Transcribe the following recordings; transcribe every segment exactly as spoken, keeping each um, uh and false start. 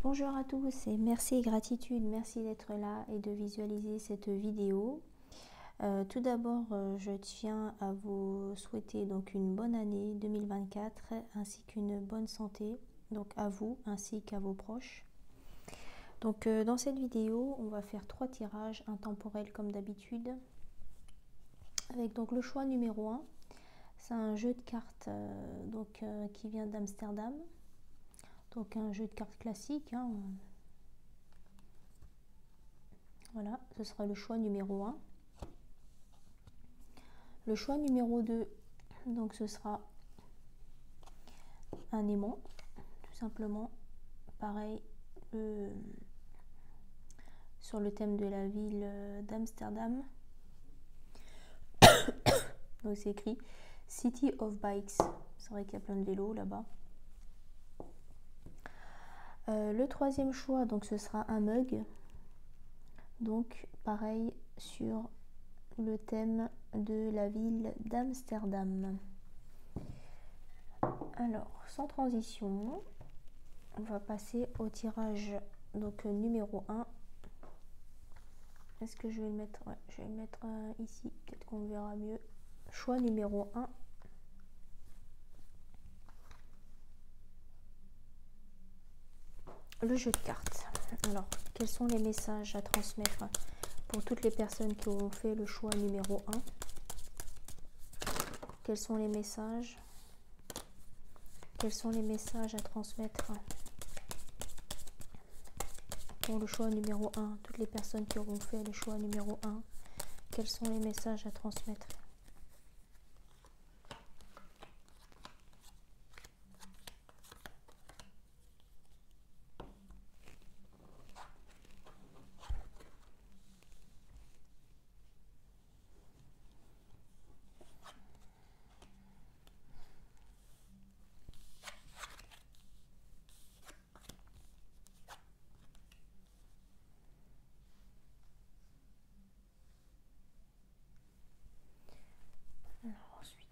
Bonjour à tous et merci et gratitude, merci d'être là et de visualiser cette vidéo. Euh, tout d'abord, euh, je tiens à vous souhaiter donc une bonne année deux mille vingt-quatre ainsi qu'une bonne santé, donc à vous ainsi qu'à vos proches. Donc euh, dans cette vidéo, on va faire trois tirages intemporels comme d'habitude, avec donc le choix numéro un. C'est un jeu de cartes euh, donc, euh, qui vient d'Amsterdam, donc un jeu de cartes classique. Hein. Voilà, ce sera le choix numéro un. Le choix numéro deux, donc ce sera un aimant, tout simplement. Pareil, le, sur le thème de la ville d'Amsterdam. Donc c'est écrit City of Bikes. C'est vrai qu'il y a plein de vélos là-bas. Euh, le troisième choix, donc ce sera un mug. Donc pareil sur le thème de la ville d'Amsterdam. Alors, sans transition, on va passer au tirage donc numéro un. Est-ce que je vais le mettre ouais, je vais le mettre euh, ici, peut-être qu'on verra mieux. Choix numéro un. Le jeu de cartes. Alors, quels sont les messages à transmettre pour toutes les personnes qui auront fait le choix numéro un? Quels sont les messages Quels sont les messages à transmettre pour le choix numéro un? Toutes les personnes qui auront fait le choix numéro un, quels sont les messages à transmettre? Alors ensuite,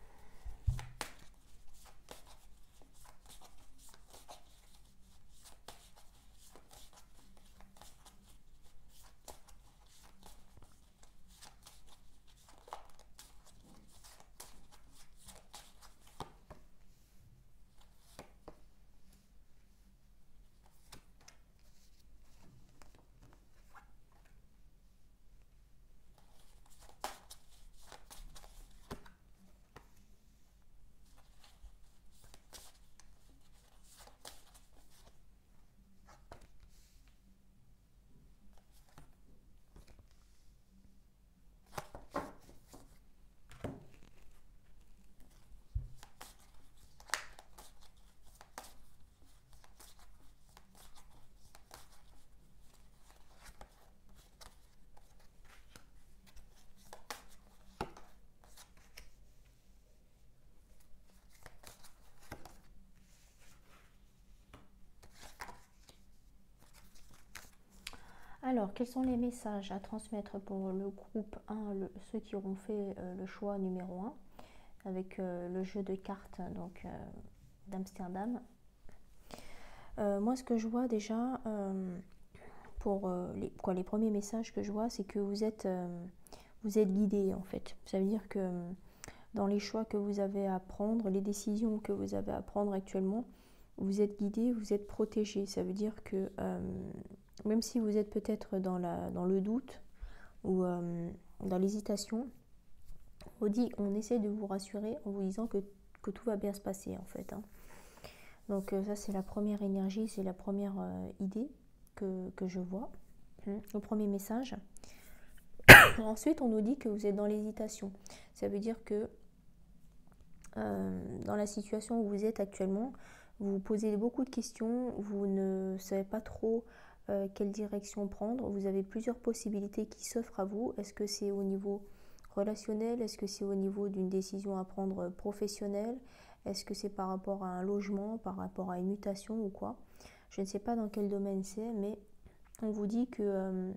Alors, quels sont les messages à transmettre pour le groupe un, le, ceux qui auront fait euh, le choix numéro un, avec euh, le jeu de cartes donc euh, d'Amsterdam? euh, Moi, ce que je vois déjà, euh, pour euh, les, quoi, les premiers messages que je vois, c'est que vous êtes, euh, vous êtes guidé en fait. Ça veut dire que dans les choix que vous avez à prendre, les décisions que vous avez à prendre actuellement, vous êtes guidé, vous êtes protégé. Ça veut dire que euh, même si vous êtes peut-être dans, la, dans le doute ou euh, dans l'hésitation, on, dit, on essaie de vous rassurer en vous disant que, que tout va bien se passer en fait. Hein. Donc euh, ça c'est la première énergie, c'est la première euh, idée que, que je vois, hein, le premier message. Ensuite on nous dit que vous êtes dans l'hésitation. Ça veut dire que euh, dans la situation où vous êtes actuellement, vous vous posez beaucoup de questions, vous ne savez pas trop euh, quelle direction prendre, vous avez plusieurs possibilités qui s'offrent à vous. Est-ce que c'est au niveau relationnel? Est-ce que c'est au niveau d'une décision à prendre professionnelle? Est-ce que c'est par rapport à un logement, par rapport à une mutation ou quoi? Je ne sais pas dans quel domaine c'est, mais on vous dit que euh,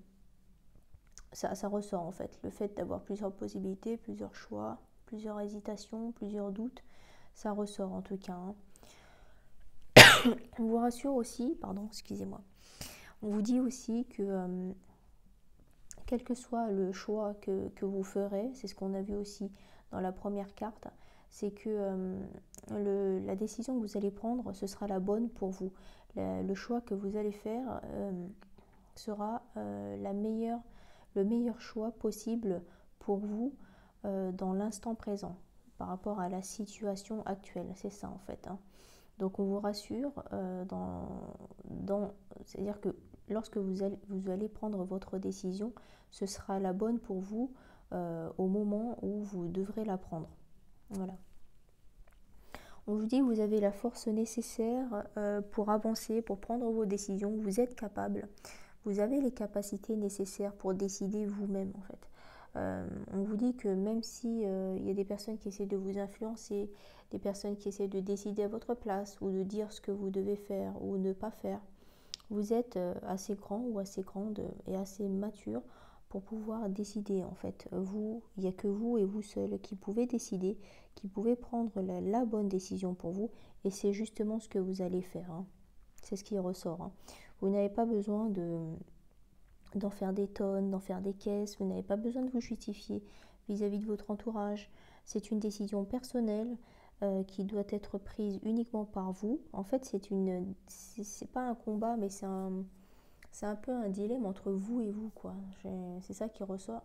ça, ça ressort en fait. Le fait d'avoir plusieurs possibilités, plusieurs choix, plusieurs hésitations, plusieurs doutes, ça ressort en tout cas. Hein. On vous rassure aussi, pardon, excusez-moi, on vous dit aussi que euh, quel que soit le choix que, que vous ferez, c'est ce qu'on a vu aussi dans la première carte, c'est que euh, le, la décision que vous allez prendre, ce sera la bonne pour vous. La, le choix que vous allez faire euh, sera euh, la meilleure, le meilleur choix possible pour vous euh, dans l'instant présent, par rapport à la situation actuelle. C'est ça en fait. Hein. Donc on vous rassure, euh, dans, dans, c'est-à-dire que lorsque vous allez, vous allez prendre votre décision, ce sera la bonne pour vous euh, au moment où vous devrez la prendre. Voilà. On vous dit que vous avez la force nécessaire euh, pour avancer, pour prendre vos décisions. Vous êtes capable. Vous avez les capacités nécessaires pour décider vous-même en fait. Euh, on vous dit que même si euh, il y a des personnes qui essaient de vous influencer, des personnes qui essaient de décider à votre place ou de dire ce que vous devez faire ou ne pas faire, vous êtes euh, assez grand ou assez grande et assez mature pour pouvoir décider en fait. Vous, il n'y a que vous et vous seul qui pouvez décider, qui pouvez prendre la, la bonne décision pour vous, et c'est justement ce que vous allez faire. Hein. C'est ce qui ressort. Hein. Vous n'avez pas besoin de d'en faire des tonnes, d'en faire des caisses, vous n'avez pas besoin de vous justifier vis-à-vis de votre entourage. C'est une décision personnelle euh, qui doit être prise uniquement par vous. En fait, c'est une, c'est pas un combat, mais c'est un, c'est un peu un dilemme entre vous et vous, quoi. C'est ça qui ressort.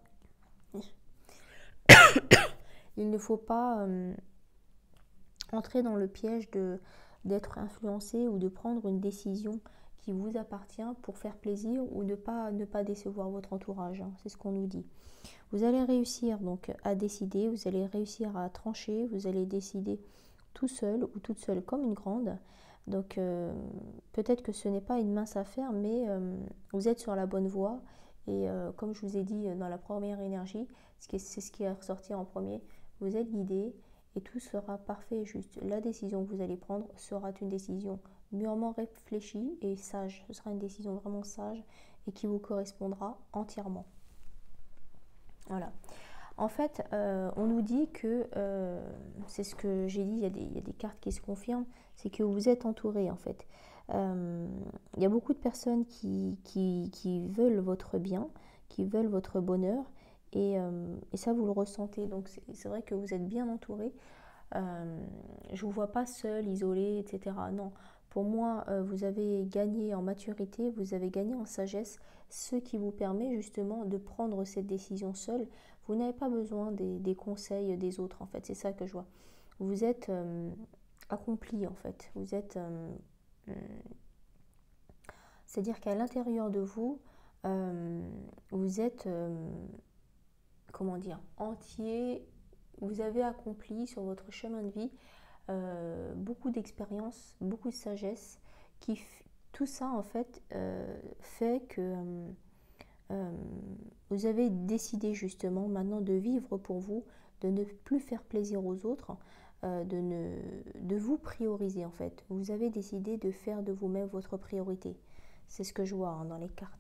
Il ne faut pas euh, entrer dans le piège de d'être influencé ou de prendre une décision qui vous appartient pour faire plaisir ou ne pas, ne pas décevoir votre entourage. Hein, c'est ce qu'on nous dit. Vous allez réussir donc à décider, vous allez réussir à trancher, vous allez décider tout seul ou toute seule comme une grande. Donc euh, peut-être que ce n'est pas une mince affaire, mais euh, vous êtes sur la bonne voie. Et euh, comme je vous ai dit dans la première énergie, c'est ce qui est ressorti en premier, vous êtes guidé et tout sera parfait et juste. La décision que vous allez prendre sera une décision mûrement réfléchie et sage. Ce sera une décision vraiment sage et qui vous correspondra entièrement. Voilà. En fait, euh, on nous dit que, euh, c'est ce que j'ai dit, il y, a des, il y a des cartes qui se confirment, c'est que vous êtes entouré en fait. Euh, il y a beaucoup de personnes qui, qui, qui veulent votre bien, qui veulent votre bonheur, et, euh, et ça vous le ressentez. Donc c'est vrai que vous êtes bien entouré. Euh, je ne vous vois pas seul, isolé, et cetera. Non, pour moi, euh, vous avez gagné en maturité, vous avez gagné en sagesse, ce qui vous permet justement de prendre cette décision seule. Vous n'avez pas besoin des, des conseils des autres, en fait. C'est ça que je vois. Vous êtes euh, accompli, en fait. Vous êtes... Euh, euh, C'est-à-dire qu'à l'intérieur de vous, euh, vous êtes... Euh, comment dire, entier, vous avez accompli sur votre chemin de vie euh, beaucoup d'expérience, beaucoup de sagesse, qui tout ça en fait euh, fait que euh, euh, vous avez décidé justement maintenant de vivre pour vous, de ne plus faire plaisir aux autres, euh, de, ne, de vous prioriser en fait. Vous avez décidé de faire de vous-même votre priorité. C'est ce que je vois hein, dans les cartes.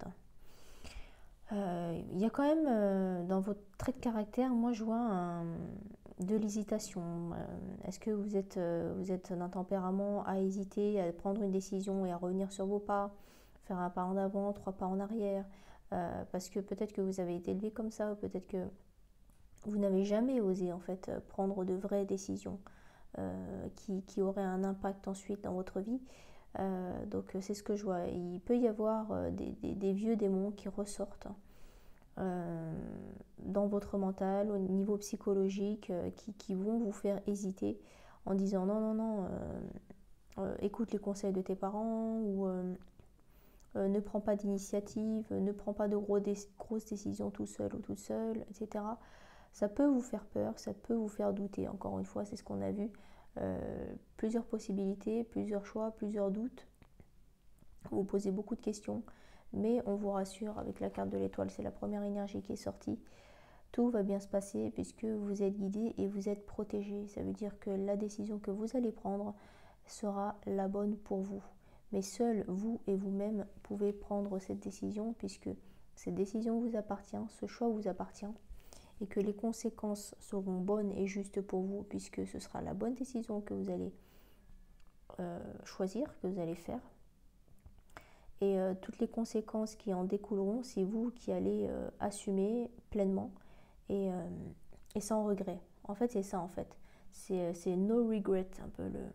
Euh, il y a quand même euh, dans votre trait de caractère, moi je vois un, de l'hésitation. Euh, Est-ce que vous êtes, euh, vous êtes d'un tempérament à hésiter, à prendre une décision et à revenir sur vos pas, faire un pas en avant, trois pas en arrière, euh, parce que peut-être que vous avez été élevé comme ça, ou peut-être que vous n'avez jamais osé en fait prendre de vraies décisions euh, qui, qui auraient un impact ensuite dans votre vie. Euh, donc c'est ce que je vois. Il peut y avoir euh, des, des, des vieux démons qui ressortent euh, dans votre mental, au niveau psychologique, euh, qui, qui vont vous faire hésiter en disant non, non, non, euh, euh, écoute les conseils de tes parents ou euh, euh, ne prends pas d'initiative, ne prends pas de gros dé- grosses décisions tout seul ou toute seule, et cetera. Ça peut vous faire peur, ça peut vous faire douter. Encore une fois, c'est ce qu'on a vu. Euh, plusieurs possibilités, plusieurs choix, plusieurs doutes. Vous posez beaucoup de questions, mais on vous rassure avec la carte de l'étoile, c'est la première énergie qui est sortie. Tout va bien se passer puisque vous êtes guidé et vous êtes protégé. Ça veut dire que la décision que vous allez prendre sera la bonne pour vous. Mais seul vous et vous-même pouvez prendre cette décision puisque cette décision vous appartient, ce choix vous appartient et que les conséquences seront bonnes et justes pour vous puisque ce sera la bonne décision que vous allez euh, choisir, que vous allez faire. Et euh, toutes les conséquences qui en découleront, c'est vous qui allez euh, assumer pleinement et, euh, et sans regret. En fait, c'est ça, en fait. C'est no regret, un peu le,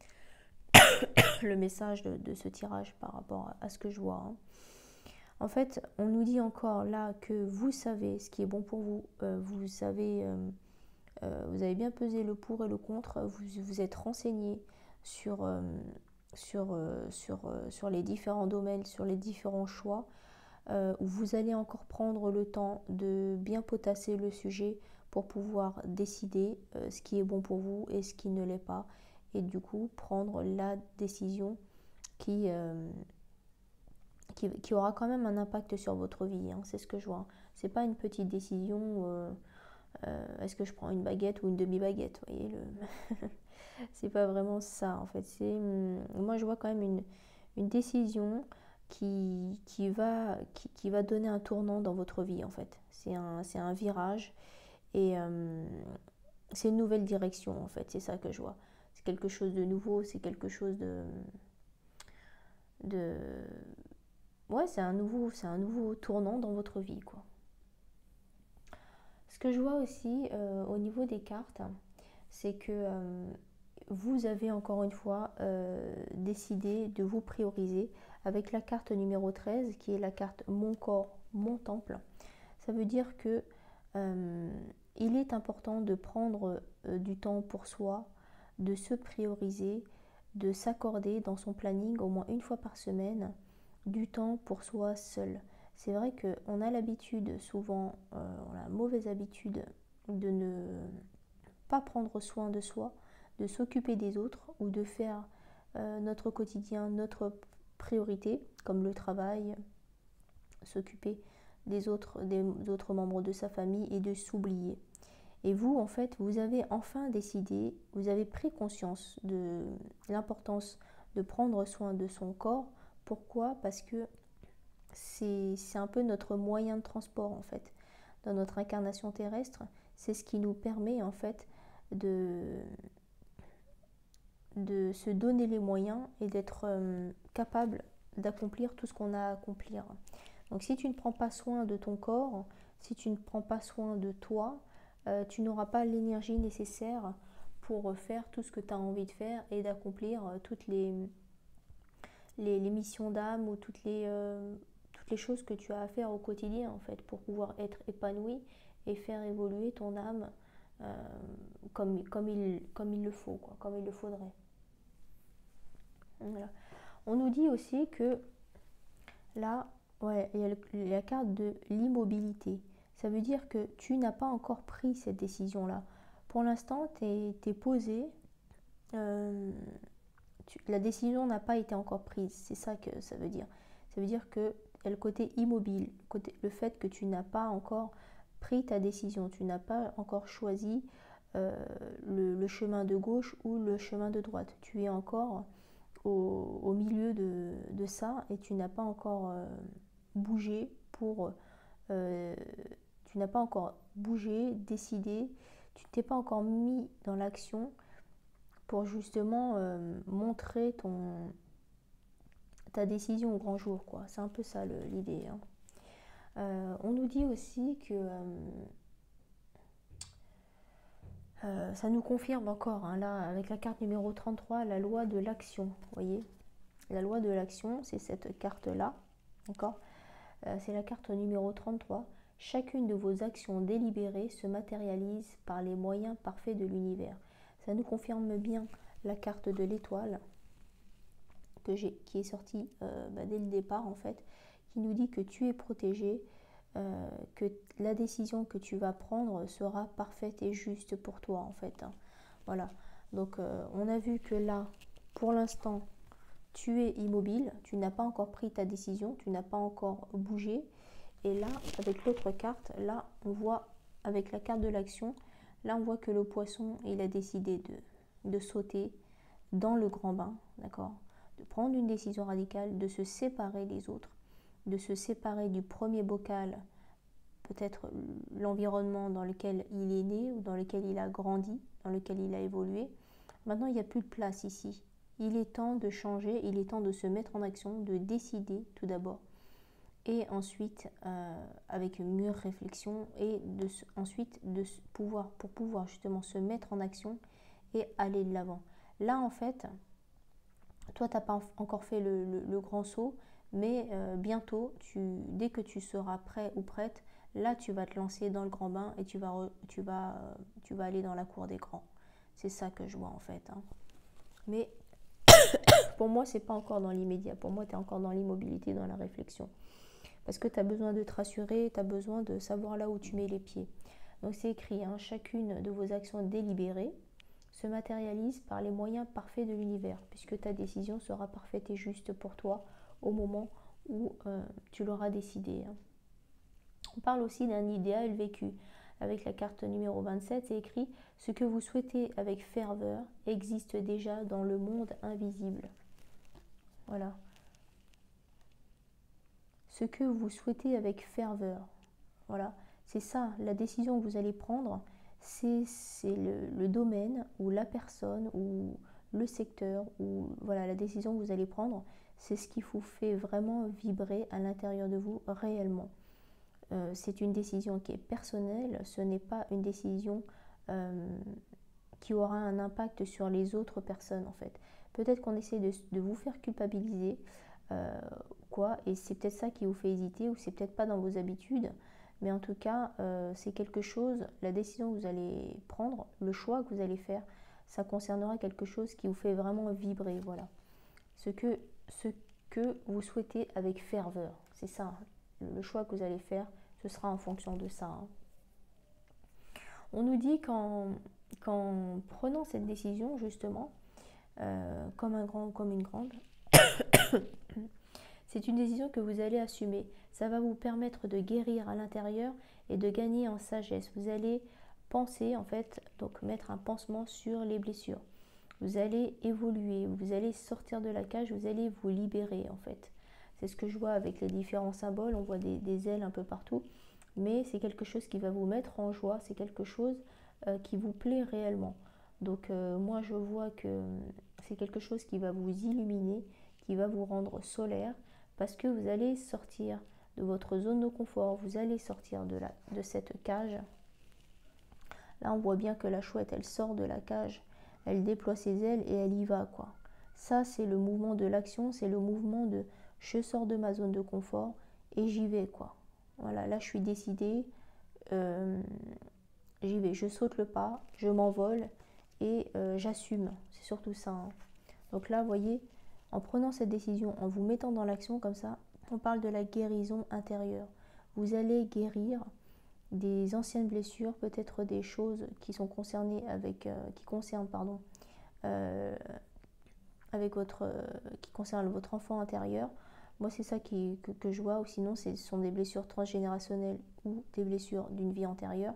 le message de, de ce tirage par rapport à, à ce que je vois. Hein. En fait, on nous dit encore là que vous savez ce qui est bon pour vous. Euh, vous savez, euh, euh, vous avez bien pesé le pour et le contre. Vous vous êtes renseigné sur, euh, sur, euh, sur, euh, sur les différents domaines, sur les différents choix. Euh, où vous allez encore prendre le temps de bien potasser le sujet pour pouvoir décider euh, ce qui est bon pour vous et ce qui ne l'est pas. Et du coup, prendre la décision qui, euh, qui, qui aura quand même un impact sur votre vie. Hein, c'est ce que je vois. C'est pas une petite décision. Euh, euh, est-ce que je prends une baguette ou une demi-baguette? Vous voyez, le... c'est pas vraiment ça en fait. C'est, moi, je vois quand même une, une décision qui, qui, va, qui, qui va donner un tournant dans votre vie en fait. C'est un, c'est un virage et euh, c'est une nouvelle direction en fait. C'est ça que je vois. C'est quelque chose de nouveau. C'est quelque chose de, de ouais, c'est un nouveau, c'est un nouveau tournant dans votre vie, quoi. Ce que je vois aussi euh, au niveau des cartes, c'est que euh, vous avez encore une fois euh, décidé de vous prioriser avec la carte numéro treize, qui est la carte Mon corps, mon temple. Ça veut dire que euh, il est important de prendre euh, du temps pour soi, de se prioriser, de s'accorder dans son planning au moins une fois par semaine du temps pour soi seul. C'est vrai qu'on a l'habitude, souvent, euh, on a la mauvaise habitude de ne pas prendre soin de soi, de s'occuper des autres ou de faire euh, notre quotidien, notre priorité, comme le travail, s'occuper des autres, des autres membres de sa famille et de s'oublier. Et vous, en fait, vous avez enfin décidé, vous avez pris conscience de l'importance de prendre soin de son corps. Pourquoi? Parce que c'est un peu notre moyen de transport, en fait. Dans notre incarnation terrestre, c'est ce qui nous permet, en fait, de, de se donner les moyens et d'être euh, capable d'accomplir tout ce qu'on a à accomplir. Donc si tu ne prends pas soin de ton corps, si tu ne prends pas soin de toi, euh, tu n'auras pas l'énergie nécessaire pour faire tout ce que tu as envie de faire et d'accomplir toutes les, les, les missions d'âme ou toutes les, euh, toutes les choses que tu as à faire au quotidien en fait pour pouvoir être épanoui et faire évoluer ton âme euh, comme, comme, il, comme il le faut, quoi, comme il le faudrait. Voilà. On nous dit aussi que là, ouais, il y a le, la carte de l'immobilité. Ça veut dire que tu n'as pas encore pris cette décision-là. Pour l'instant, tu es posé. Euh, tu, la décision n'a pas été encore prise. C'est ça que ça veut dire. Ça veut dire qu'il y a le côté immobile, le, côté, le fait que tu n'as pas encore pris ta décision. Tu n'as pas encore choisi euh, le, le chemin de gauche ou le chemin de droite. Tu es encore au, au milieu de, de ça et tu n'as pas encore euh, bougé pour euh, tu n'as pas encore bougé, décidé, tu t'es pas encore mis dans l'action pour justement euh, montrer ton ta décision au grand jour, quoi. C'est un peu ça l'idée. Hein. Euh, on nous dit aussi que euh, euh, ça nous confirme encore, hein, là, avec la carte numéro trente-trois, la loi de l'action. Vous voyez, la loi de l'action, c'est cette carte-là, d'accord. Euh, c'est la carte numéro trente-trois. Chacune de vos actions délibérées se matérialise par les moyens parfaits de l'univers. Ça nous confirme bien la carte de l'étoile que j'ai, qui est sortie euh, bah, dès le départ en fait, qui nous dit que tu es protégé, euh, que la décision que tu vas prendre sera parfaite et juste pour toi en fait. Hein. Voilà. Donc euh, on a vu que là, pour l'instant, tu es immobile, tu n'as pas encore pris ta décision, tu n'as pas encore bougé. Et là, avec l'autre carte, là, on voit, avec la carte de l'action, là, on voit que le poisson, il a décidé de, de sauter dans le grand bain, d'accord, de prendre une décision radicale, de se séparer des autres, de se séparer du premier bocal, peut-être l'environnement dans lequel il est né ou dans lequel il a grandi, dans lequel il a évolué. Maintenant, il n'y a plus de place ici. Il est temps de changer, il est temps de se mettre en action, de décider tout d'abord. Et ensuite, euh, avec une mûre réflexion, et de, ensuite de pouvoir, pour pouvoir justement se mettre en action et aller de l'avant. Là, en fait, toi, tu n'as pas encore fait le, le, le grand saut, mais euh, bientôt, tu, dès que tu seras prêt ou prête, là, tu vas te lancer dans le grand bain et tu vas, re, tu vas, euh, tu vas aller dans la cour des grands. C'est ça que je vois, en fait. Hein. Mais pour moi, ce n'est pas encore dans l'immédiat. Pour moi, tu es encore dans l'immobilité, dans la réflexion. Parce que tu as besoin de te rassurer, tu as besoin de savoir là où tu mets les pieds. Donc c'est écrit, hein, chacune de vos actions délibérées se matérialise par les moyens parfaits de l'univers, puisque ta décision sera parfaite et juste pour toi au moment où euh, tu l'auras décidé. Hein. On parle aussi d'un idéal vécu. Avec la carte numéro vingt-sept, c'est écrit « Ce que vous souhaitez avec ferveur existe déjà dans le monde invisible. » Voilà. Ce que vous souhaitez avec ferveur. Voilà, c'est ça, la décision que vous allez prendre, c'est le, le domaine ou la personne ou le secteur ou voilà, la décision que vous allez prendre, c'est ce qui vous fait vraiment vibrer à l'intérieur de vous réellement. Euh, c'est une décision qui est personnelle, ce n'est pas une décision euh, qui aura un impact sur les autres personnes en fait. Peut-être qu'on essaie de, de vous faire culpabiliser, euh, quoi, et c'est peut-être ça qui vous fait hésiter ou c'est peut-être pas dans vos habitudes. Mais en tout cas, euh, c'est quelque chose, la décision que vous allez prendre, le choix que vous allez faire, ça concernera quelque chose qui vous fait vraiment vibrer. Voilà. Ce que, ce que vous souhaitez avec ferveur, c'est ça. Le choix que vous allez faire, ce sera en fonction de ça. Hein. On nous dit qu'en, qu'en prenant cette décision, justement, euh, comme un grand ou comme une grande, c'est une décision que vous allez assumer. Ça va vous permettre de guérir à l'intérieur et de gagner en sagesse. Vous allez penser, en fait, donc mettre un pansement sur les blessures. Vous allez évoluer, vous allez sortir de la cage, vous allez vous libérer, en fait. C'est ce que je vois avec les différents symboles. On voit des, des ailes un peu partout. Mais c'est quelque chose qui va vous mettre en joie. C'est quelque chose euh, qui vous plaît réellement. Donc, euh, moi, je vois que c'est quelque chose qui va vous illuminer, qui va vous rendre solaire. Parce que vous allez sortir de votre zone de confort, vous allez sortir de, la, de cette cage. Là, on voit bien que la chouette, elle sort de la cage, elle déploie ses ailes et elle y va, quoi. Ça, c'est le mouvement de l'action, c'est le mouvement de je sors de ma zone de confort et j'y vais, quoi. Voilà, là, je suis décidée, euh, j'y vais, je saute le pas, je m'envole et euh, j'assume. C'est surtout ça. Hein. Donc là, vous voyez, en prenant cette décision, en vous mettant dans l'action comme ça, on parle de la guérison intérieure. Vous allez guérir des anciennes blessures, peut-être des choses qui sont concernées avec, euh, qui concernent, pardon, euh, avec votre, euh, qui concernent votre enfant intérieur. Moi, c'est ça qui, que, que je vois. Ou sinon, ce sont des blessures transgénérationnelles ou des blessures d'une vie antérieure.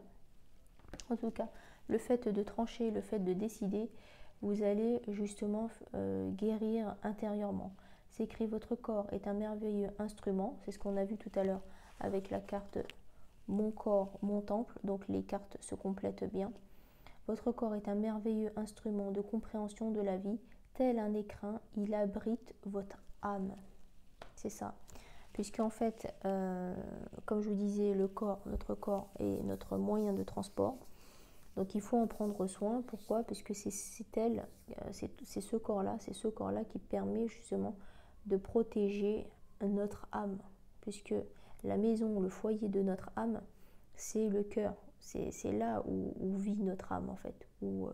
En tout cas, le fait de trancher, le fait de décider, vous allez justement euh, guérir intérieurement. C'est écrit, votre corps est un merveilleux instrument. C'est ce qu'on a vu tout à l'heure avec la carte mon corps, mon temple. Donc les cartes se complètent bien. Votre corps est un merveilleux instrument de compréhension de la vie. Tel un écrin, il abrite votre âme. C'est ça. Puisqu'en fait, euh, comme je vous disais, le corps, notre corps est notre moyen de transport. Donc il faut en prendre soin. Pourquoi? Puisque c'est elle, c'est ce corps-là, c'est ce corps-là qui permet justement de protéger notre âme. Puisque la maison, le foyer de notre âme, c'est le cœur. C'est là où, où vit notre âme en fait, où, euh,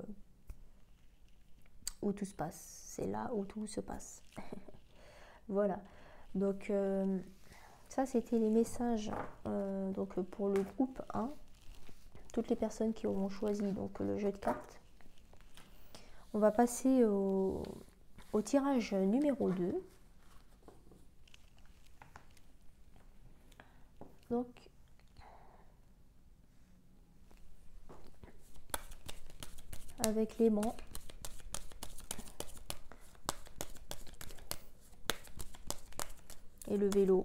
où tout se passe. C'est là où tout se passe. Voilà. Donc euh, ça c'était les messages euh, donc pour le groupe un. Toutes les personnes qui auront choisi donc le jeu de cartes. On va passer au, au tirage numéro deux. Donc, avec l'aimant. Et le vélo.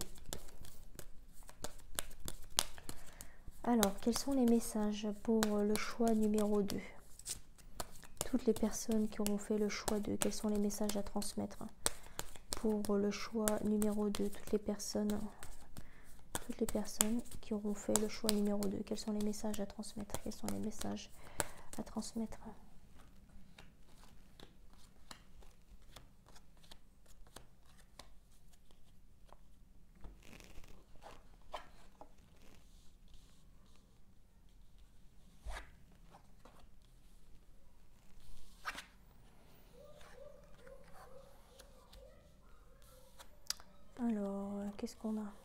Alors, quels sont les messages pour le choix numéro deux? toutes les personnes qui auront fait le choix de quels sont les messages à transmettre. Pour le choix numéro deux, toutes les personnes, toutes les personnes qui auront fait le choix numéro deux, quels sont les messages à transmettre, quels sont les messages à transmettre. Alors, qu'est-ce qu'on a?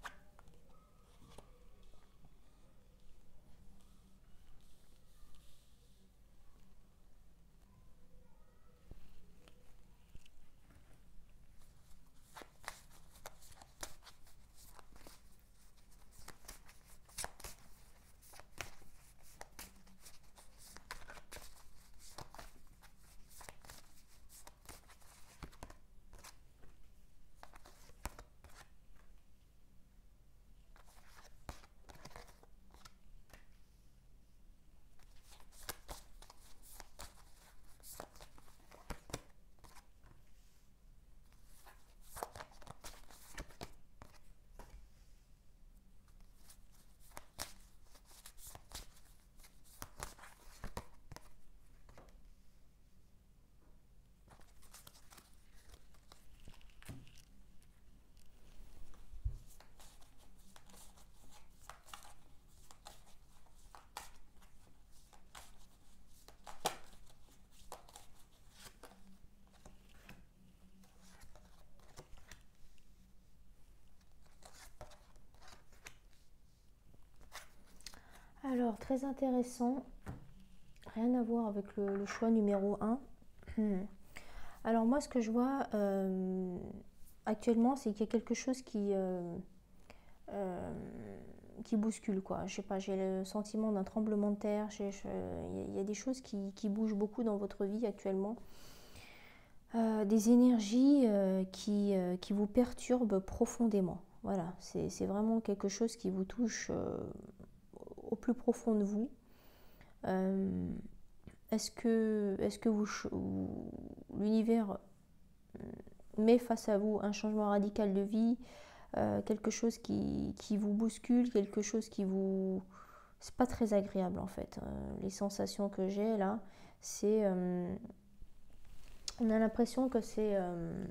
Alors, très intéressant, rien à voir avec le, le choix numéro un. Alors moi, ce que je vois euh, actuellement, c'est qu'il y a quelque chose qui, euh, euh, qui bouscule, quoi. Je sais pas, j'ai le sentiment d'un tremblement de terre, il y a des choses qui, qui bougent beaucoup dans votre vie actuellement. Euh, des énergies euh, qui, euh, qui vous perturbent profondément. Voilà, c'est vraiment quelque chose qui vous touche euh, au plus profond de vous. Euh, est-ce que, est-ce que vous, l'univers met face à vous un changement radical de vie, euh, quelque chose qui, qui vous bouscule, quelque chose qui vous... C'est pas très agréable en fait. Euh, les sensations que j'ai là, c'est... Euh, on a l'impression que c'est... Euh,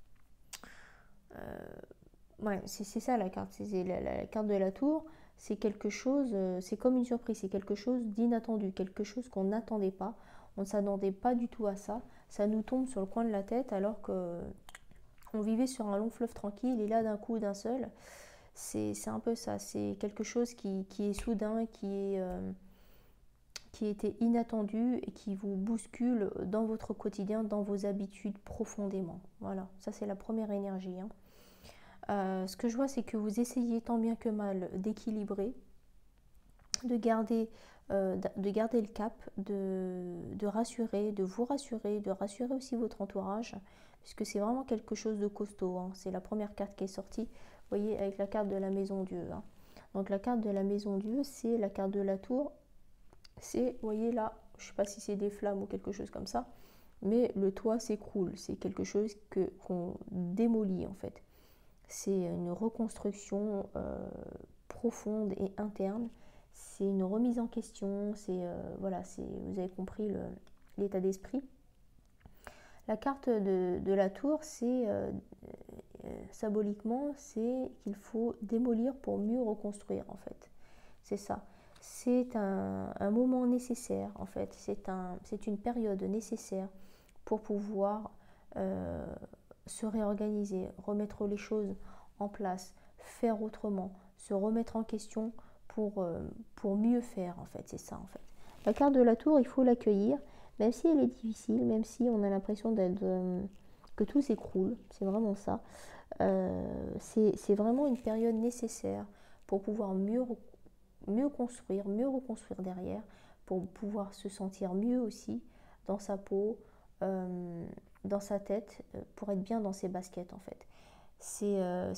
euh, ouais, c'est ça la carte. C'est la, la, la carte de la tour. C'est quelque chose, euh, c'est comme une surprise, c'est quelque chose d'inattendu, quelque chose qu'on n'attendait pas. On ne s'attendait pas du tout à ça. Ça nous tombe sur le coin de la tête alors que on vivait sur un long fleuve tranquille et là d'un coup, d'un seul, c'est un peu ça. C'est quelque chose qui, qui est soudain, qui est... Euh, qui était inattendu et qui vous bouscule dans votre quotidien, dans vos habitudes profondément. Voilà, ça c'est la première énergie. Hein. Euh, ce que je vois, c'est que vous essayez tant bien que mal d'équilibrer, de garder, euh, de garder le cap, de, de rassurer, de vous rassurer, de rassurer aussi votre entourage, puisque c'est vraiment quelque chose de costaud. Hein. C'est la première carte qui est sortie, vous voyez, avec la carte de la maison Dieu. Hein. Donc la carte de la maison Dieu, c'est la carte de la tour. C'est, vous voyez là, je ne sais pas si c'est des flammes ou quelque chose comme ça, mais le toit s'écroule. C'est quelque chose que qu'on démolit en fait. C'est une reconstruction euh, profonde et interne. C'est une remise en question. C'est euh, voilà, c'est vous avez compris l'état d'esprit. La carte de, de la tour, c'est euh, euh, symboliquement, c'est qu'il faut démolir pour mieux reconstruire en fait. C'est ça. C'est un, un moment nécessaire en fait. C'est un, c'est une période nécessaire pour pouvoir euh, se réorganiser, remettre les choses en place, faire autrement, se remettre en question pour, euh, pour mieux faire en fait. C'est ça en fait. La carte de la tour, il faut l'accueillir, même si elle est difficile, même si on a l'impression d'être euh, que tout s'écroule. C'est vraiment ça. Euh, c'est vraiment une période nécessaire pour pouvoir mieux, mieux construire, mieux reconstruire derrière, pour pouvoir se sentir mieux aussi dans sa peau, euh, dans sa tête, pour être bien dans ses baskets en fait. C'est euh,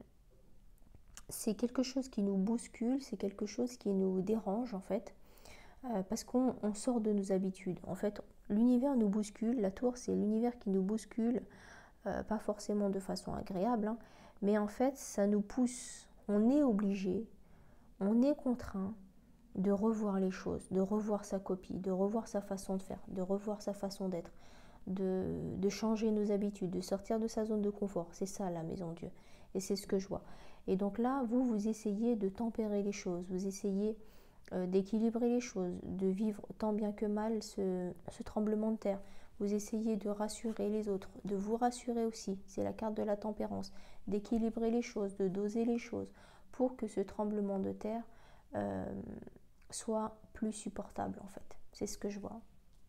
c'est quelque chose qui nous bouscule, c'est quelque chose qui nous dérange en fait. euh, parce qu'on on sort de nos habitudes. En fait, l'univers nous bouscule, la tour c'est l'univers qui nous bouscule, euh, pas forcément de façon agréable, hein, mais en fait ça nous pousse, on est obligé, on est contraint de revoir les choses, de revoir sa copie, de revoir sa façon de faire, de revoir sa façon d'être, de, de changer nos habitudes, de sortir de sa zone de confort. C'est ça la maison Dieu. Et c'est ce que je vois. Et donc là, vous, vous essayez de tempérer les choses, vous essayez euh, d'équilibrer les choses, de vivre tant bien que mal ce, ce tremblement de terre. Vous essayez de rassurer les autres, de vous rassurer aussi. C'est la carte de la tempérance. D'équilibrer les choses, de doser les choses pour que ce tremblement de terre euh, soit plus supportable en fait. C'est ce que je vois.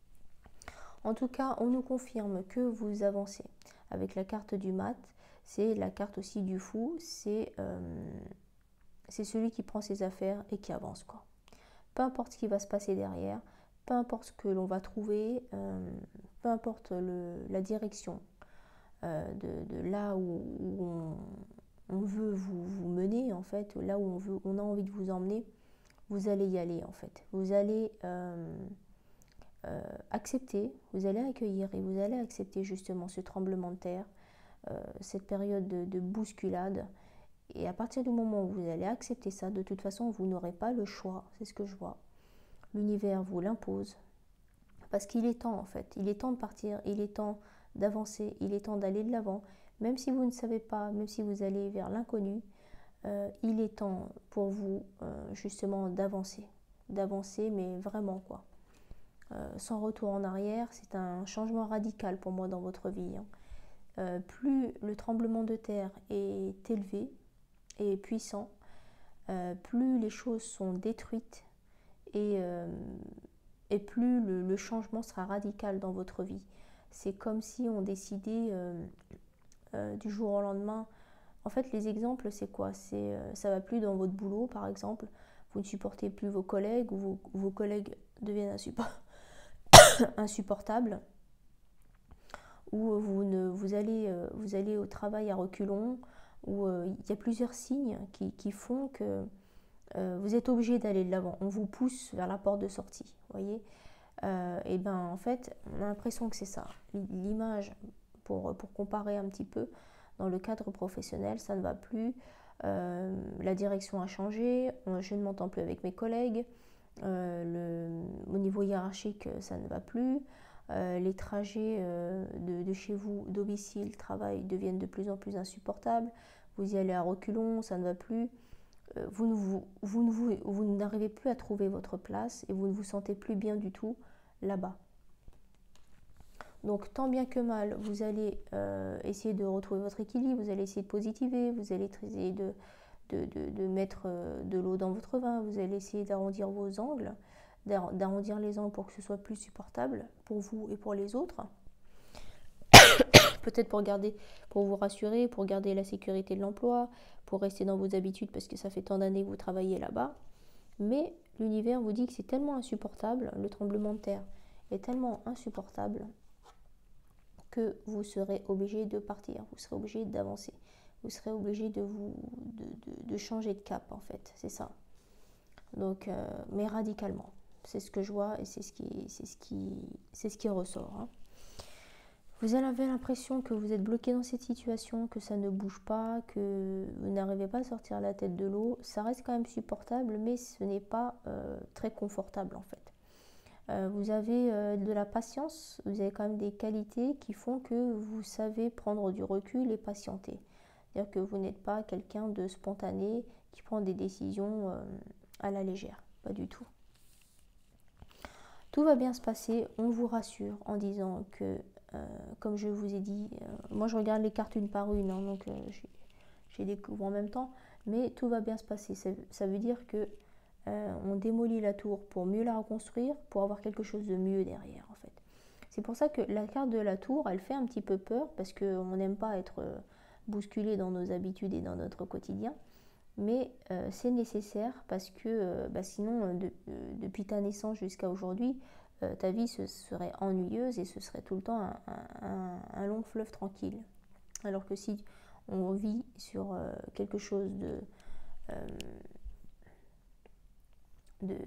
En tout cas, on nous confirme que vous avancez. Avec la carte du mat, c'est la carte aussi du fou, c'est euh, c'est celui qui prend ses affaires et qui avance, quoi. Peu importe ce qui va se passer derrière, peu importe ce que l'on va trouver, euh, peu importe le, la direction euh, de, de là où, où on, on veut vous, vous mener, en fait, là où on, veut, on a envie de vous emmener, vous allez y aller, en fait. Vous allez euh, euh, accepter, vous allez accueillir et vous allez accepter justement ce tremblement de terre, euh, cette période de, de bousculade. Et à partir du moment où vous allez accepter ça, de toute façon, vous n'aurez pas le choix, c'est ce que je vois. L'univers vous l'impose, parce qu'il est temps en fait, il est temps de partir, il est temps d'avancer, il est temps d'aller de l'avant. Même si vous ne savez pas, même si vous allez vers l'inconnu, euh, il est temps pour vous euh, justement d'avancer, d'avancer mais vraiment quoi. Euh, sans retour en arrière, c'est un changement radical pour moi dans votre vie, hein. Euh, plus le tremblement de terre est élevé et puissant, euh, plus les choses sont détruites et, euh, et plus le, le changement sera radical dans votre vie. C'est comme si on décidait euh, euh, du jour au lendemain. En fait, les exemples, c'est quoi? C'est, euh, ça va plus dans votre boulot, par exemple. Vous ne supportez plus vos collègues ou vos, vos collègues deviennent insupportables. Ou vous, ne, vous, allez, euh, vous allez au travail à reculons, où euh, il y a plusieurs signes qui, qui font que euh, vous êtes obligé d'aller de l'avant. On vous pousse vers la porte de sortie, voyez. Euh, et ben en fait, on a l'impression que c'est ça. L'image, pour, pour comparer un petit peu, dans le cadre professionnel, ça ne va plus. Euh, la direction a changé, je ne m'entends plus avec mes collègues. Euh, le, au niveau hiérarchique, ça ne va plus. Euh, les trajets euh, de, de chez vous, domicile, travail, deviennent de plus en plus insupportables. Vous y allez à reculons, ça ne va plus. Euh, vous, ne vous, vous, ne vous, vous n'arrivez plus à trouver votre place et vous ne vous sentez plus bien du tout là-bas. Donc tant bien que mal, vous allez euh, essayer de retrouver votre équilibre, vous allez essayer de positiver, vous allez essayer de, de, de, de mettre de l'eau dans votre vin, vous allez essayer d'arrondir vos angles, d'arrondir les angles pour que ce soit plus supportable pour vous et pour les autres. Peut-être pour garder, pour vous rassurer, pour garder la sécurité de l'emploi, pour rester dans vos habitudes parce que ça fait tant d'années que vous travaillez là-bas. Mais l'univers vous dit que c'est tellement insupportable, le tremblement de terre est tellement insupportable que vous serez obligé de partir, vous serez obligé d'avancer, vous serez obligé de, vous, de, de, de changer de cap en fait, c'est ça. Donc, euh, mais radicalement, c'est ce que je vois et c'est ce qui, c'est ce qui, c'est ce qui ressort, hein. Vous avez l'impression que vous êtes bloqué dans cette situation, que ça ne bouge pas, que vous n'arrivez pas à sortir la tête de l'eau. Ça reste quand même supportable, mais ce n'est pas euh, très confortable en fait. Euh, vous avez euh, de la patience, vous avez quand même des qualités qui font que vous savez prendre du recul et patienter. C'est-à-dire que vous n'êtes pas quelqu'un de spontané qui prend des décisions euh, à la légère, pas du tout. Tout va bien se passer, on vous rassure en disant que, euh, comme je vous ai dit, euh, moi je regarde les cartes une par une, hein, donc euh, j'ai découvert en même temps, mais tout va bien se passer. Ça, ça veut dire que euh, on démolit la tour pour mieux la reconstruire, pour avoir quelque chose de mieux derrière en fait. C'est pour ça que la carte de la tour, elle fait un petit peu peur, parce qu'on n'aime pas être bousculé dans nos habitudes et dans notre quotidien. Mais euh, c'est nécessaire parce que euh, bah sinon, de, euh, depuis ta naissance jusqu'à aujourd'hui, euh, ta vie ce serait ennuyeuse et ce serait tout le temps un, un, un long fleuve tranquille. Alors que si on vit sur euh, quelque chose de, euh, de,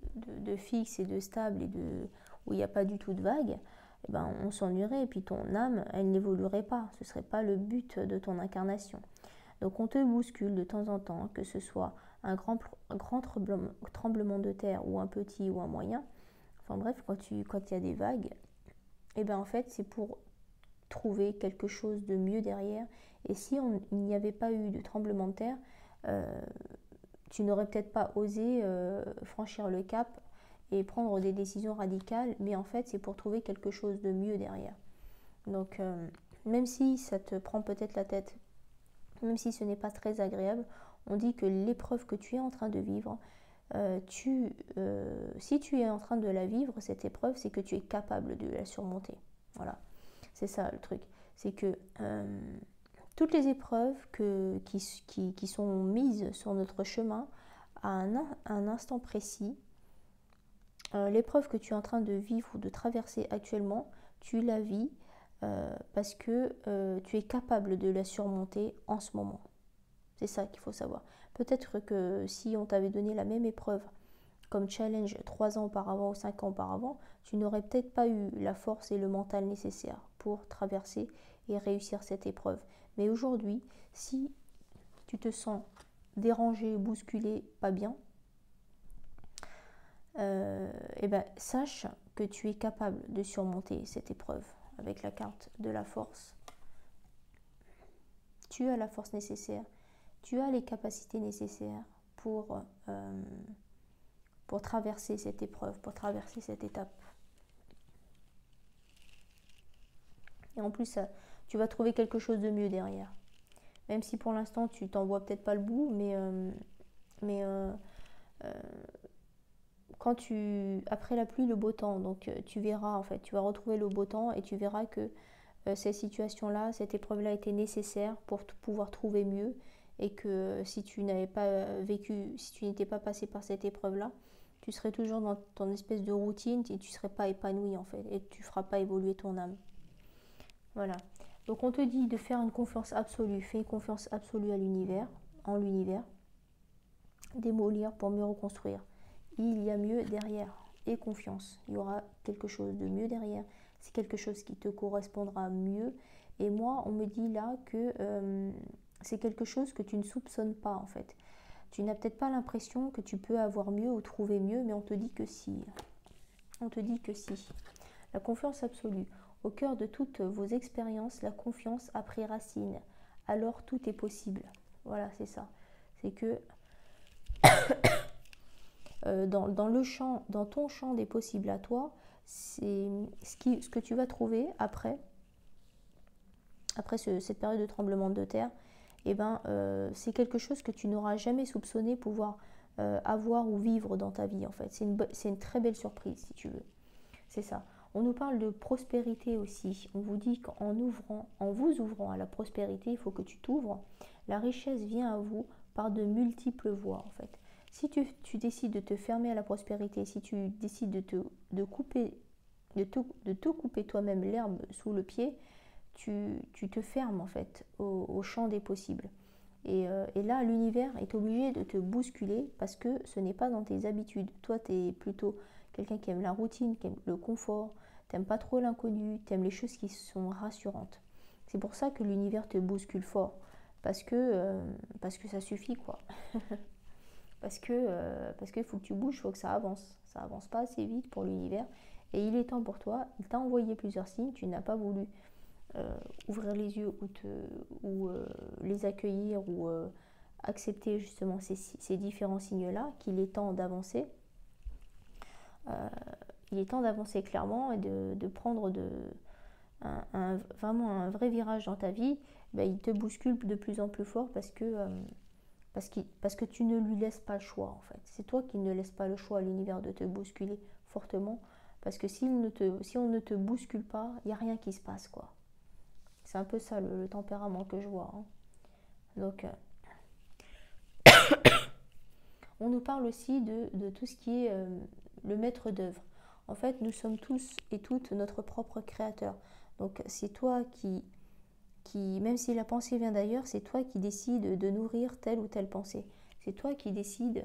de, de fixe et de stable et de, où il n'y a pas du tout de vague, eh ben, on s'ennuierait et puis ton âme, elle n'évoluerait pas. Ce ne serait pas le but de ton incarnation. Donc on te bouscule de temps en temps, que ce soit un grand, un grand tremblement de terre ou un petit ou un moyen. Enfin bref, quand il quand y a des vagues, eh ben, en fait c'est pour trouver quelque chose de mieux derrière. Et si on, il n'y avait pas eu de tremblement de terre, euh, tu n'aurais peut-être pas osé euh, franchir le cap et prendre des décisions radicales, mais en fait c'est pour trouver quelque chose de mieux derrière. Donc euh, même si ça te prend peut-être la tête, même si ce n'est pas très agréable, on dit que l'épreuve que tu es en train de vivre, euh, tu, euh, si tu es en train de la vivre, cette épreuve, c'est que tu es capable de la surmonter. Voilà, c'est ça le truc. C'est que euh, toutes les épreuves que, qui, qui, qui sont mises sur notre chemin à un, un instant précis, euh, l'épreuve que tu es en train de vivre ou de traverser actuellement, tu la vis euh, parce que euh, tu es capable de la surmonter en ce moment. C'est ça qu'il faut savoir. Peut-être que si on t'avait donné la même épreuve comme challenge trois ans auparavant ou cinq ans auparavant, tu n'aurais peut-être pas eu la force et le mental nécessaire pour traverser et réussir cette épreuve. Mais aujourd'hui, si tu te sens dérangé, bousculé, pas bien, euh, eh ben, sache que tu es capable de surmonter cette épreuve avec la carte de la force. Tu as la force nécessaire, tu as les capacités nécessaires pour, euh, pour traverser cette épreuve, pour traverser cette étape. Et en plus, ça, tu vas trouver quelque chose de mieux derrière. Même si pour l'instant, tu t'en vois peut-être pas le bout, mais, euh, mais euh, euh, quand tu, après la pluie, le beau temps, donc tu verras en fait, tu vas retrouver le beau temps et tu verras que euh, cette situation-là, cette épreuve-là était nécessaire pour pouvoir trouver mieux et que si tu n'avais pas vécu, si tu n'étais pas passé par cette épreuve-là, tu serais toujours dans ton espèce de routine et tu ne serais pas épanoui en fait et tu ne feras pas évoluer ton âme. Voilà. Donc on te dit de faire une confiance absolue, fais une confiance absolue à l'univers, en l'univers, démolir pour mieux reconstruire. Il y a mieux derrière et confiance. Il y aura quelque chose de mieux derrière. C'est quelque chose qui te correspondra mieux. Et moi, on me dit là que euh, c'est quelque chose que tu ne soupçonnes pas en fait. Tu n'as peut-être pas l'impression que tu peux avoir mieux ou trouver mieux, mais on te dit que si. On te dit que si. La confiance absolue. Au cœur de toutes vos expériences, la confiance a pris racine. Alors tout est possible. Voilà, c'est ça. C'est que euh, dans, dans, le champ, dans ton champ des possibles à toi, c'est ce, qui, ce que tu vas trouver après, après ce, cette période de tremblement de terre, eh ben, euh, c'est quelque chose que tu n'auras jamais soupçonné pouvoir euh, avoir ou vivre dans ta vie en fait. C'est une, c'est une très belle surprise si tu veux. C'est ça. On nous parle de prospérité aussi. On vous dit qu'en ouvrant, en vous ouvrant à la prospérité, il faut que tu t'ouvres. La richesse vient à vous par de multiples voies en fait. Si tu, tu décides de te fermer à la prospérité, si tu décides de te, de couper, de te, de te couper toi-même l'herbe sous le pied, tu, tu te fermes en fait au, au champ des possibles. Et, euh, et là, l'univers est obligé de te bousculer parce que ce n'est pas dans tes habitudes. Toi, tu es plutôt quelqu'un qui aime la routine, qui aime le confort, t'aimes pas trop l'inconnu, t'aimes les choses qui sont rassurantes. C'est pour ça que l'univers te bouscule fort, parce que, euh, parce que ça suffit quoi. parce que euh, parce qu'il faut que tu bouges, il faut que ça avance. Ça avance pas assez vite pour l'univers, et il est temps pour toi. Il t'a envoyé plusieurs signes, tu n'as pas voulu euh, ouvrir les yeux ou, te, ou euh, les accueillir ou euh, accepter justement ces, ces différents signes-là, qu'il est temps d'avancer. Euh, il est temps d'avancer clairement et de, de prendre de, un, un, vraiment un vrai virage dans ta vie. Ben, il te bouscule de plus en plus fort parce que, euh, parce, qu'il, parce que tu ne lui laisses pas le choix en fait. C'est toi qui ne laisses pas le choix à l'univers de te bousculer fortement, parce que s'il ne te, si on ne te bouscule pas, il n'y a rien qui se passe quoi. C'est un peu ça le, le tempérament que je vois. Hein. Donc, euh, on nous parle aussi de, de tout ce qui est euh, le maître d'œuvre. En fait, nous sommes tous et toutes notre propre créateur. Donc, c'est toi qui, qui, même si la pensée vient d'ailleurs, c'est toi qui décides de nourrir telle ou telle pensée. C'est toi qui décides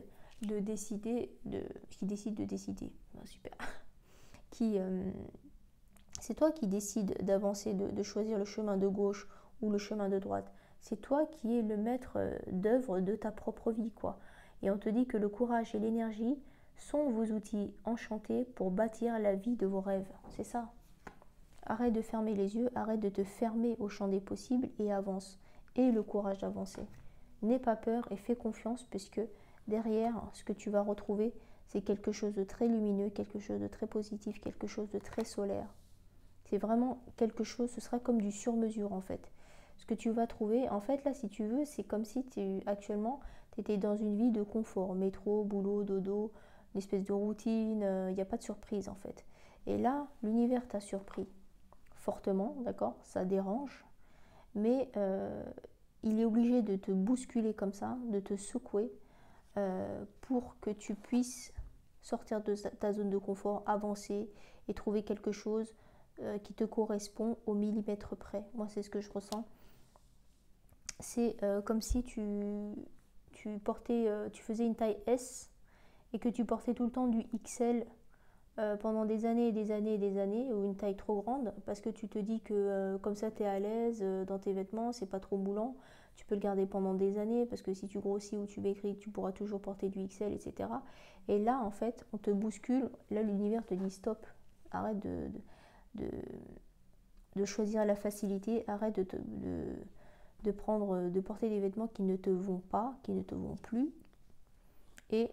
de décider, de, qui décide de décider, oh, super, qui, euh, c'est toi qui décides d'avancer, de, de choisir le chemin de gauche ou le chemin de droite. C'est toi qui es le maître d'œuvre de ta propre vie, quoi. Et on te dit que le courage et l'énergie sont vos outils enchantés pour bâtir la vie de vos rêves. C'est ça. Arrête de fermer les yeux, arrête de te fermer au champ des possibles et avance. Aie le courage d'avancer. N'aie pas peur et fais confiance puisque derrière, ce que tu vas retrouver, c'est quelque chose de très lumineux, quelque chose de très positif, quelque chose de très solaire. C'est vraiment quelque chose, ce sera comme du sur-mesure en fait. Ce que tu vas trouver, en fait là si tu veux, c'est comme si tu, actuellement tu étais dans une vie de confort, métro, boulot, dodo, une espèce de routine, il euh, n'y a pas de surprise en fait. Et là, l'univers t'a surpris fortement, d'accord, ça dérange, mais euh, il est obligé de te bousculer comme ça, de te secouer euh, pour que tu puisses sortir de ta zone de confort, avancer et trouver quelque chose euh, qui te correspond au millimètre près. Moi, c'est ce que je ressens. C'est euh, comme si tu, tu portais, euh, tu faisais une taille S et que tu portais tout le temps du X L euh, pendant des années et des années et des années, ou une taille trop grande, parce que tu te dis que euh, comme ça tu es à l'aise euh, dans tes vêtements, c'est pas trop moulant, tu peux le garder pendant des années, parce que si tu grossis ou tu maigris, tu pourras toujours porter du X L, et cetera. Et là, en fait, on te bouscule, là l'univers te dit stop, arrête de, de, de, de choisir la facilité, arrête de, te, de, de, prendre, de porter des vêtements qui ne te vont pas, qui ne te vont plus, et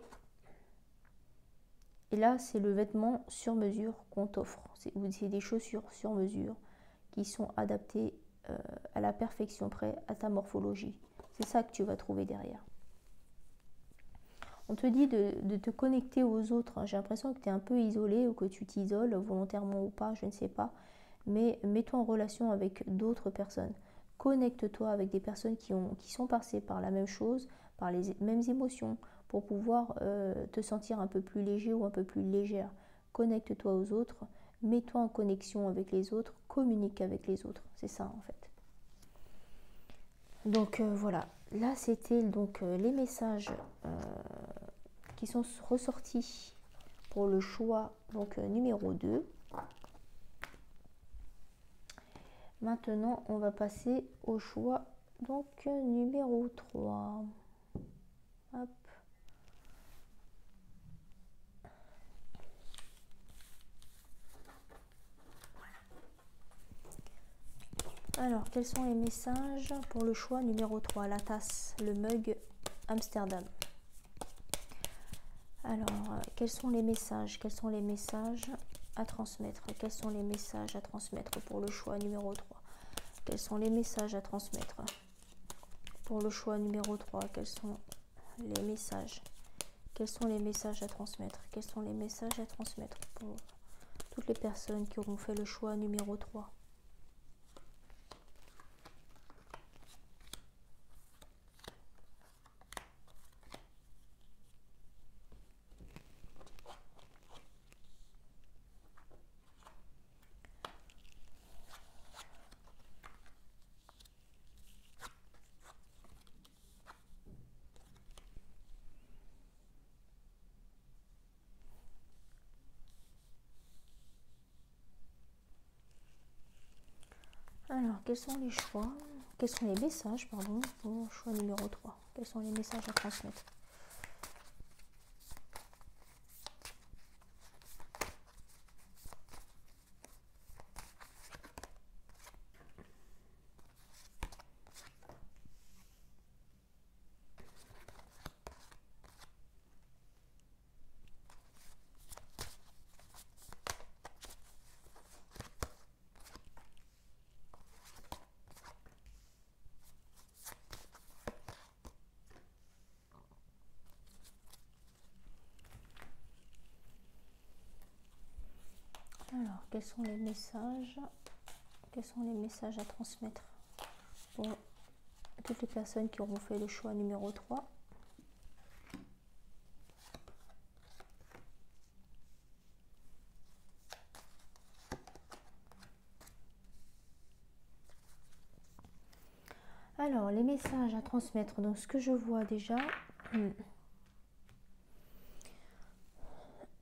Et là, c'est le vêtement sur mesure qu'on t'offre. C'est des chaussures sur mesure qui sont adaptées euh, à la perfection près, à ta morphologie. C'est ça que tu vas trouver derrière. On te dit de, de te connecter aux autres. J'ai l'impression que tu es un peu isolé ou que tu t'isoles volontairement ou pas, je ne sais pas. Mais mets-toi en relation avec d'autres personnes. Connecte-toi avec des personnes qui, ont, qui sont passées par la même chose, par les mêmes émotions, pour pouvoir euh, te sentir un peu plus léger ou un peu plus légère. Connecte-toi aux autres, mets-toi en connexion avec les autres, communique avec les autres. C'est ça en fait. Donc euh, voilà, là c'était donc euh, les messages euh, qui sont ressortis pour le choix donc euh, numéro deux. Maintenant, on va passer au choix donc euh, numéro trois. Hop. Alors, quels sont les messages pour le choix numéro trois? La tasse, le mug Amsterdam. Alors, euh, quels sont les messages? Quels sont les messages à transmettre? Quels sont les messages à transmettre pour le choix numéro trois? Quels sont les messages à transmettre pour le choix numéro trois? Quels sont les messages? Quels sont les messages à transmettre? Quels sont les messages à transmettre pour toutes les personnes qui auront fait le choix numéro trois? Alors, quels sont les choix? Quels sont les messages, pardon, pour choix numéro trois? Quels sont les messages à transmettre? Alors, quels sont les messages? Quels sont les messages à transmettre pour toutes les personnes qui auront fait le choix numéro trois? Alors, les messages à transmettre. Donc, ce que je vois déjà, hmm,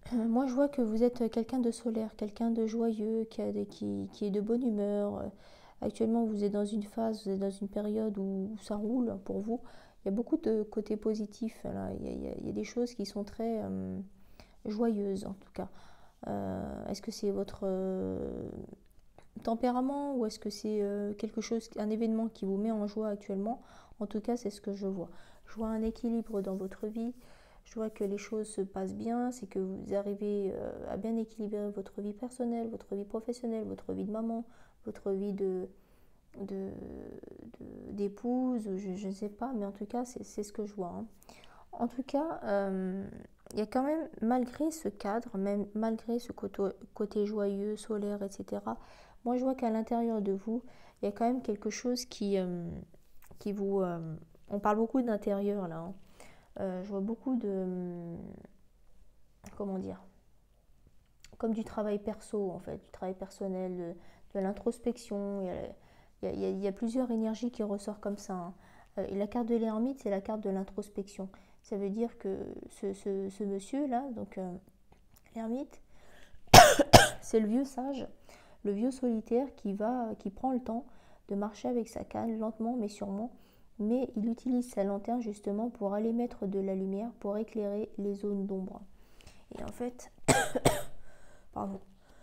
Moi, je vois que vous êtes quelqu'un de solaire, quelqu'un de joyeux, qui, a des- qui, qui est de bonne humeur. Actuellement, vous êtes dans une phase, vous êtes dans une période où ça roule pour vous. Il y a beaucoup de côtés positifs, là. Il y a, il y a- il y a des choses qui sont très euh, joyeuses, en tout cas. Euh, est-ce que c'est votre euh, tempérament ou est-ce que c'est euh, quelque chose, un événement qui vous met en joie actuellement? En tout cas, c'est ce que je vois. Je vois un équilibre dans votre vie. Je vois que les choses se passent bien, c'est que vous arrivez euh, à bien équilibrer votre vie personnelle, votre vie professionnelle, votre vie de maman, votre vie de, de, de- d'épouse, ou je ne sais pas, mais en tout cas, c'est, c'est ce que je vois, hein. En tout cas, euh, il y a quand même, malgré ce cadre, même malgré ce côté, côté joyeux, solaire, et cetera, moi je vois qu'à l'intérieur de vous, il y a quand même quelque chose qui, euh, qui vous... euh, on parle beaucoup d'intérieur là, hein. Euh, je vois beaucoup de... Comment dire? Comme du travail perso en fait, du travail personnel, de, de l'introspection. Il y, a, il, y a, il y a plusieurs énergies qui ressortent comme ça, hein. Euh, et la carte de l'ermite, c'est la carte de l'introspection. Ça veut dire que ce, ce, ce monsieur-là, donc euh, l'ermite, c'est le vieux sage, le vieux solitaire qui, va, qui prend le temps de marcher avec sa canne, lentement mais sûrement, mais il utilise sa lanterne justement pour aller mettre de la lumière, pour éclairer les zones d'ombre. Et en fait, pardon,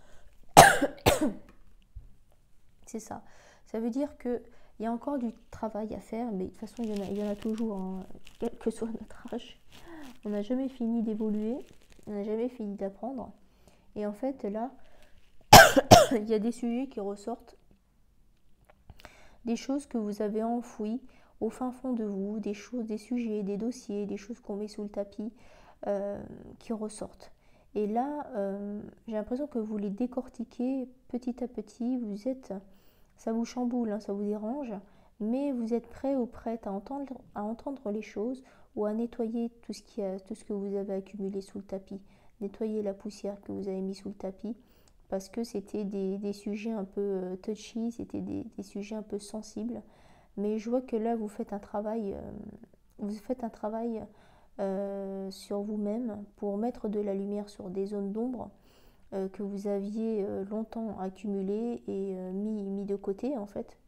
c'est ça. Ça veut dire qu'il y a encore du travail à faire, mais de toute façon, il y en a, il y en a toujours, hein, quel que soit notre âge. On n'a jamais fini d'évoluer, on n'a jamais fini d'apprendre. Et en fait, là, il y a des sujets qui ressortent, des choses que vous avez enfouies au fin fond de vous, des choses, des sujets, des dossiers, des choses qu'on met sous le tapis, euh, qui ressortent. Et là, euh, j'ai l'impression que vous les décortiquez petit à petit. Vous êtes, ça vous chamboule, hein, ça vous dérange, mais vous êtes prêt ou prête à entendre, à entendre les choses ou à nettoyer tout ce, qui a, tout ce que vous avez accumulé sous le tapis. Nettoyer la poussière que vous avez mis sous le tapis parce que c'était des, des sujets un peu euh, touchy, c'était des, des sujets un peu sensibles. Mais je vois que là, vous faites un travail, euh, vous faites un travail euh, sur vous-même pour mettre de la lumière sur des zones d'ombre euh, que vous aviez euh, longtemps accumulées et euh, mis, mis de côté en fait.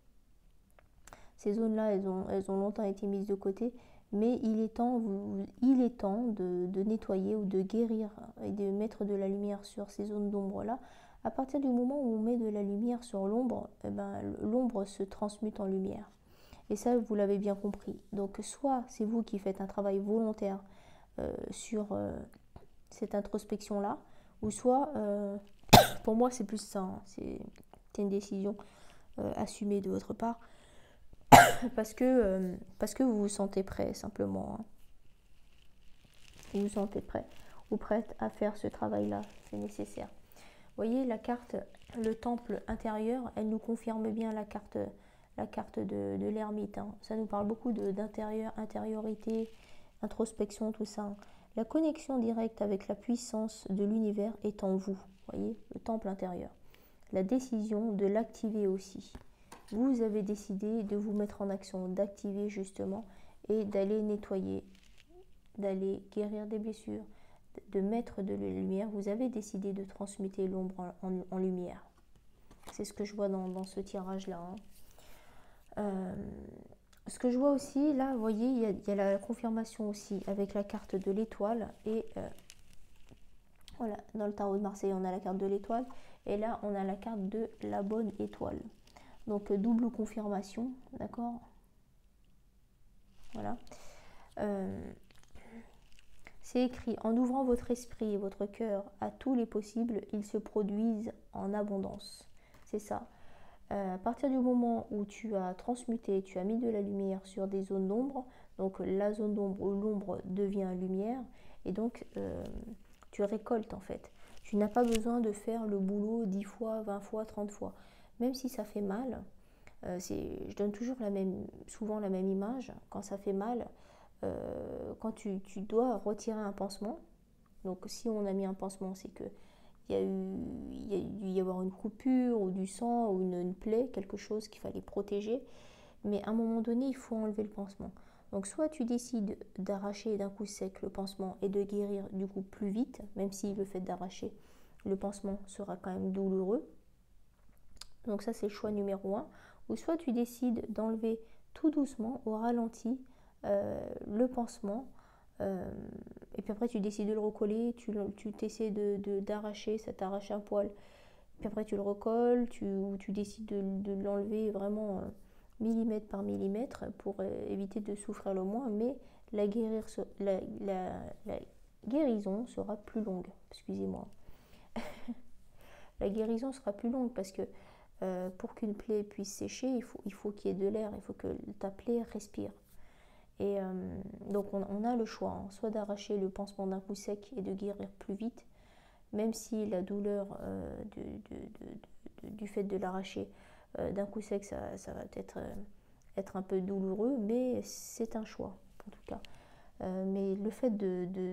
Ces zones-là, elles ont, elles ont longtemps été mises de côté, mais il est temps, vous, il est temps de, de nettoyer ou de guérir et de mettre de la lumière sur ces zones d'ombre-là. À partir du moment où on met de la lumière sur l'ombre, eh ben, l'ombre se transmute en lumière. Et ça, vous l'avez bien compris. Donc, soit c'est vous qui faites un travail volontaire euh, sur euh, cette introspection-là, ou soit, euh, pour moi, c'est plus ça, hein, c'est une décision euh, assumée de votre part, parce que, euh, parce que vous vous sentez prêt, simplement, hein. Vous vous sentez prêt ou prête à faire ce travail-là, c'est nécessaire. Vous voyez, la carte, le temple intérieur, elle nous confirme bien la carte, la carte de, de l'ermite, hein. Ça nous parle beaucoup d'intérieur, intériorité, introspection, tout ça, hein. La connexion directe avec la puissance de l'univers est en vous, voyez, le temple intérieur. La décision de l'activer aussi. Vous avez décidé de vous mettre en action, d'activer justement et d'aller nettoyer, d'aller guérir des blessures, de mettre de la lumière. Vous avez décidé de transmuter l'ombre en, en, en lumière. C'est ce que je vois dans, dans ce tirage-là, hein. Euh, ce que je vois aussi, là, vous voyez, il y a, il y a la confirmation aussi avec la carte de l'étoile. Et euh, voilà, dans le tarot de Marseille, on a la carte de l'étoile. Et là, on a la carte de la bonne étoile. Donc, double confirmation, d'accord? Voilà. Euh, c'est écrit, en ouvrant votre esprit et votre cœur à tous les possibles, ils se produisent en abondance. C'est ça. Euh, à partir du moment où tu as transmuté, tu as mis de la lumière sur des zones d'ombre, donc la zone d'ombre où l'ombre devient lumière, et donc euh, tu récoltes en fait. Tu n'as pas besoin de faire le boulot dix fois, vingt fois, trente fois. Même si ça fait mal, euh, je donne toujours la même, souvent la même image, quand ça fait mal, euh, quand tu, tu dois retirer un pansement, donc si on a mis un pansement, c'est que il y a eu, il y a dû y avoir une coupure ou du sang ou une, une plaie, quelque chose qu'il fallait protéger. Mais à un moment donné, il faut enlever le pansement. Donc soit tu décides d'arracher d'un coup sec le pansement et de guérir du coup plus vite, même si le fait d'arracher le pansement sera quand même douloureux. Donc ça c'est le choix numéro un. Ou soit tu décides d'enlever tout doucement, au ralenti, euh, le pansement. Euh, et puis après tu décides de le recoller, tu, tu t'essaies de, de, d'arracher, ça t'arrache un poil. Puis après tu le recolles, tu, ou tu décides de, de l'enlever vraiment euh, millimètre par millimètre pour euh, éviter de souffrir le moins. Mais la, guérir, la, la, la guérison sera plus longue. Excusez-moi. La guérison sera plus longue parce que euh, pour qu'une plaie puisse sécher, il faut, il faut qu'il y ait de l'air, il faut que ta plaie respire. Et euh, donc on, on a le choix, hein, soit d'arracher le pansement d'un coup sec et de guérir plus vite, même si la douleur euh, de, de, de, de, du fait de l'arracher euh, d'un coup sec, ça, ça va peut-être euh, être un peu douloureux, mais c'est un choix en tout cas. Euh, mais le fait de, de,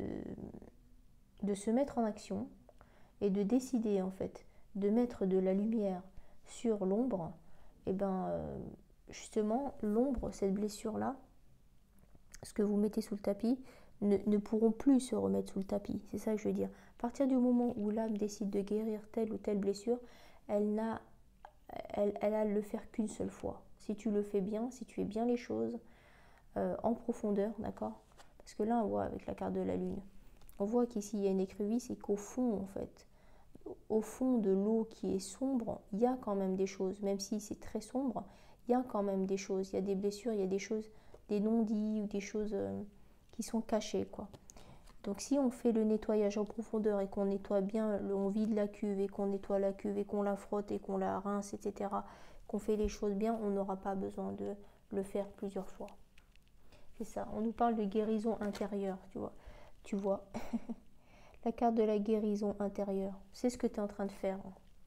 de se mettre en action et de décider en fait de mettre de la lumière sur l'ombre, et ben euh, justement l'ombre, cette blessure-là, ce que vous mettez sous le tapis, ne, ne pourront plus se remettre sous le tapis. C'est ça que je veux dire. À partir du moment où l'âme décide de guérir telle ou telle blessure, elle n'a elle, elle a à le faire qu'une seule fois. Si tu le fais bien, si tu fais bien les choses euh, en profondeur, d'accord? Parce que là, on voit avec la carte de la lune, on voit qu'ici, il y a une écrevisse et qu'au fond, en fait, au fond de l'eau qui est sombre, il y a quand même des choses. Même si c'est très sombre, il y a quand même des choses. Il y a des blessures, il y a des choses, des non-dits ou des choses euh, qui sont cachées, quoi. Donc si on fait le nettoyage en profondeur et qu'on nettoie bien, on vide la cuve et qu'on nettoie la cuve et qu'on la frotte et qu'on la rince, et cetera, qu'on fait les choses bien, on n'aura pas besoin de le faire plusieurs fois. C'est ça, on nous parle de guérison intérieure, tu vois. Tu vois, la carte de la guérison intérieure, c'est ce que tu es en train de faire.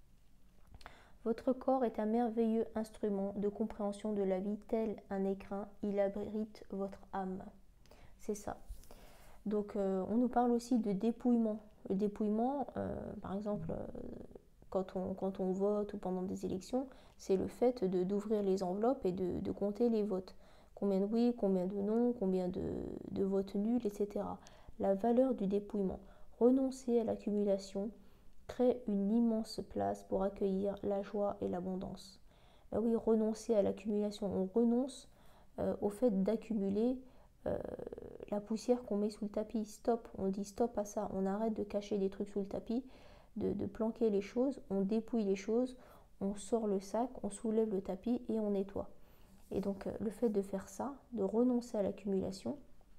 Votre corps est un merveilleux instrument de compréhension de la vie, tel un écrin, il abrite votre âme. C'est ça. Donc euh, on nous parle aussi de dépouillement. Le dépouillement, euh, par exemple, euh, quand, on, quand on vote ou pendant des élections, c'est le fait de, d'ouvrir les enveloppes et de, de compter les votes. Combien de oui, combien de non, combien de, de votes nuls, et cetera. La valeur du dépouillement. Renoncer à l'accumulation crée une immense place pour accueillir la joie et l'abondance. Ben oui, renoncer à l'accumulation. On renonce euh, au fait d'accumuler euh, la poussière qu'on met sous le tapis. Stop, on dit stop à ça. On arrête de cacher des trucs sous le tapis, de, de planquer les choses. On dépouille les choses, on sort le sac, on soulève le tapis et on nettoie. Et donc euh, le fait de faire ça, de renoncer à l'accumulation,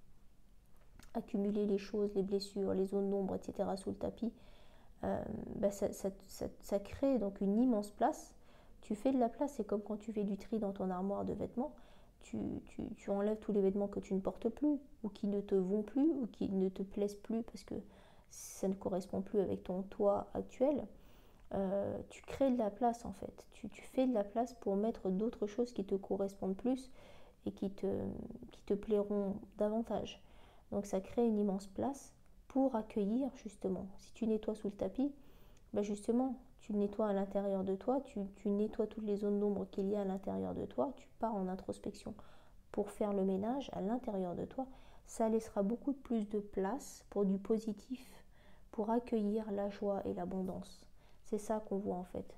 accumuler les choses, les blessures, les zones d'ombre, et cetera sous le tapis, euh, bah ça, ça, ça, ça crée donc une immense place. Tu fais de la place, c'est comme quand tu fais du tri dans ton armoire de vêtements. Tu, tu, tu enlèves tous les vêtements que tu ne portes plus, ou qui ne te vont plus, ou qui ne te plaisent plus parce que ça ne correspond plus avec ton toi actuel. Euh, tu crées de la place en fait. Tu, tu fais de la place pour mettre d'autres choses qui te correspondent plus et qui te, qui te plairont davantage. Donc ça crée une immense place pour accueillir justement. Si tu nettoies sous le tapis, ben justement, tu nettoies à l'intérieur de toi, tu, tu nettoies toutes les zones d'ombre qu'il y a à l'intérieur de toi, tu pars en introspection pour faire le ménage à l'intérieur de toi. Ça laissera beaucoup plus de place pour du positif, pour accueillir la joie et l'abondance. C'est ça qu'on voit en fait.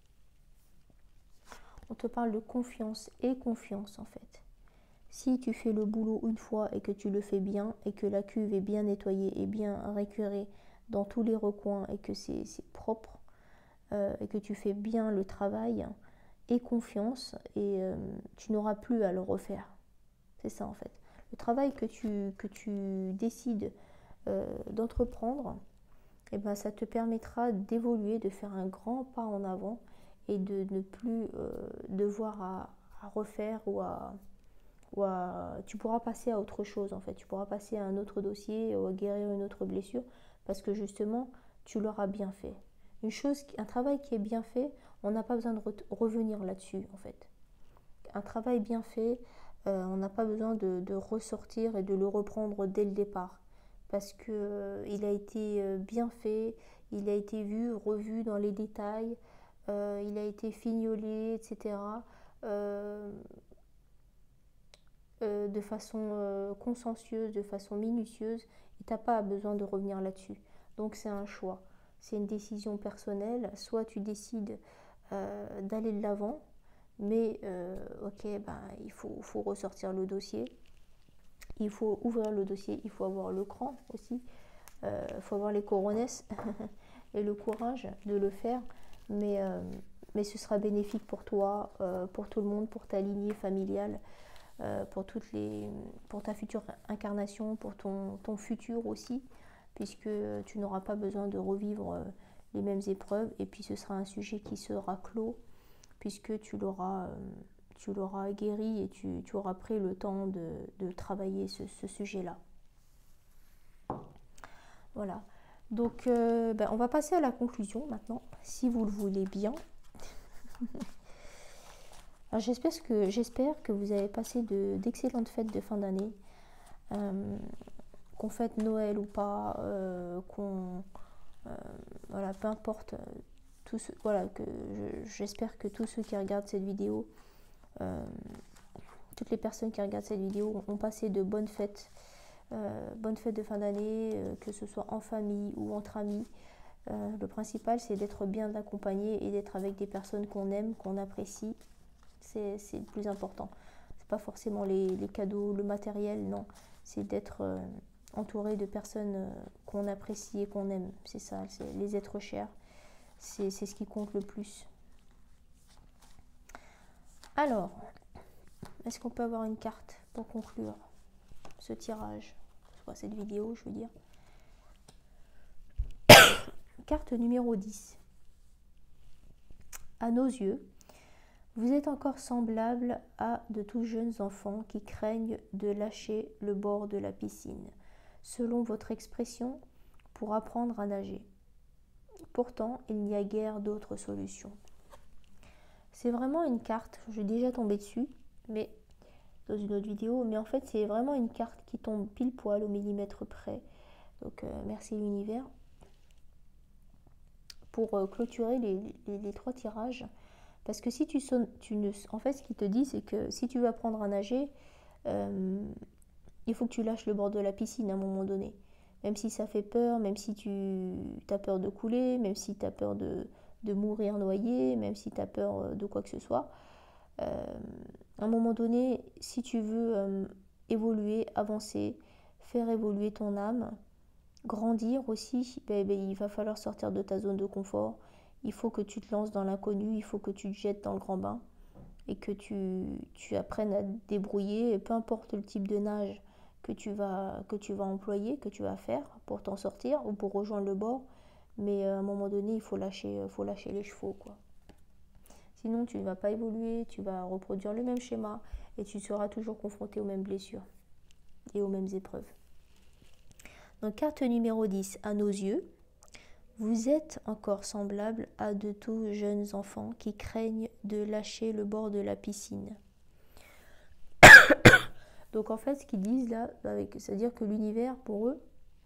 On te parle de confiance et confiance en fait. Si tu fais le boulot une fois et que tu le fais bien et que la cuve est bien nettoyée et bien récurée dans tous les recoins et que c'est, c'est propre euh, et que tu fais bien le travail, aie confiance et euh, tu n'auras plus à le refaire. C'est ça en fait. Le travail que tu, que tu décides euh, d'entreprendre, eh ben, ça te permettra d'évoluer, de faire un grand pas en avant et de ne plus euh, devoir à, à refaire ou à... Ou à, tu pourras passer à autre chose en fait, tu pourras passer à un autre dossier ou à guérir une autre blessure parce que justement tu l'auras bien fait. Une chose, un travail qui est bien fait, on n'a pas besoin de re- revenir là-dessus en fait. Un travail bien fait, euh, on n'a pas besoin de, de ressortir et de le reprendre dès le départ parce que euh, il a été euh, bien fait, il a été vu, revu dans les détails, euh, il a été fignolé, et cetera. Euh, euh, de façon euh, consciencieuse, de façon minutieuse, et tu n'as pas besoin de revenir là-dessus. Donc c'est un choix, c'est une décision personnelle. Soit tu décides euh, d'aller de l'avant, mais euh, ok, ben, il faut, faut ressortir le dossier, il faut ouvrir le dossier, il faut avoir le cran aussi, il euh, faut avoir les coronesses et le courage de le faire, mais, euh, mais ce sera bénéfique pour toi, euh, pour tout le monde, pour ta lignée familiale, euh, pour, toutes les, pour ta future incarnation, pour ton, ton futur aussi, puisque tu n'auras pas besoin de revivre euh, les mêmes épreuves, et puis ce sera un sujet qui sera clos, puisque tu l'auras, euh, tu l'auras guéri et tu, tu auras pris le temps de, de travailler ce, ce sujet-là. Voilà. Donc, euh, ben, on va passer à la conclusion maintenant, si vous le voulez bien. Alors, j'espère que, j'espère que vous avez passé de, d'excellentes fêtes de fin d'année, euh, qu'on fête Noël ou pas, euh, qu'on, euh, voilà, peu importe. Tout ce, voilà, que je, j'espère que tous ceux qui regardent cette vidéo, euh, toutes les personnes qui regardent cette vidéo ont passé de bonnes fêtes. Euh, bonne fête de fin d'année, euh, que ce soit en famille ou entre amis. Euh, le principal, c'est d'être bien accompagné et d'être avec des personnes qu'on aime, qu'on apprécie. C'est, c'est le plus important. C'est pas forcément les, les cadeaux, le matériel, non. C'est d'être euh, entouré de personnes euh, qu'on apprécie et qu'on aime. C'est ça, c'est les êtres chers. C'est, c'est ce qui compte le plus. Alors, est-ce qu'on peut avoir une carte pour conclure ce tirage, soit cette vidéo, je veux dire. Carte numéro dix. À nos yeux, vous êtes encore semblable à de tout jeunes enfants qui craignent de lâcher le bord de la piscine, selon votre expression, pour apprendre à nager. Pourtant, il n'y a guère d'autre solution. C'est vraiment une carte, je suis déjà tombée dessus, mais dans une autre vidéo, mais en fait c'est vraiment une carte qui tombe pile poil au millimètre près. Donc euh, merci l'univers. Pour euh, clôturer les, les, les trois tirages, parce que si tu, sonnes, tu ne, en fait ce qu'il te dit, c'est que si tu veux apprendre à nager, euh, il faut que tu lâches le bord de la piscine à un moment donné, même si ça fait peur, même si tu as peur de couler, même si tu as peur de, de mourir noyé, même si tu as peur de quoi que ce soit. Euh, à un moment donné, si tu veux euh, évoluer, avancer, faire évoluer ton âme, grandir aussi, ben, ben, il va falloir sortir de ta zone de confort. Il faut que tu te lances dans l'inconnu, il faut que tu te jettes dans le grand bain et que tu, tu apprennes à te débrouiller, et peu importe le type de nage que tu vas, que tu vas employer, que tu vas faire pour t'en sortir ou pour rejoindre le bord. Mais à un moment donné, il faut lâcher, faut lâcher les chevaux, quoi. Sinon, tu ne vas pas évoluer, tu vas reproduire le même schéma et tu seras toujours confronté aux mêmes blessures et aux mêmes épreuves. Donc, carte numéro dix, à nos yeux, vous êtes encore semblable à de tout jeunes enfants qui craignent de lâcher le bord de la piscine. Donc, en fait, ce qu'ils disent là, c'est-à-dire que l'univers, pour eux,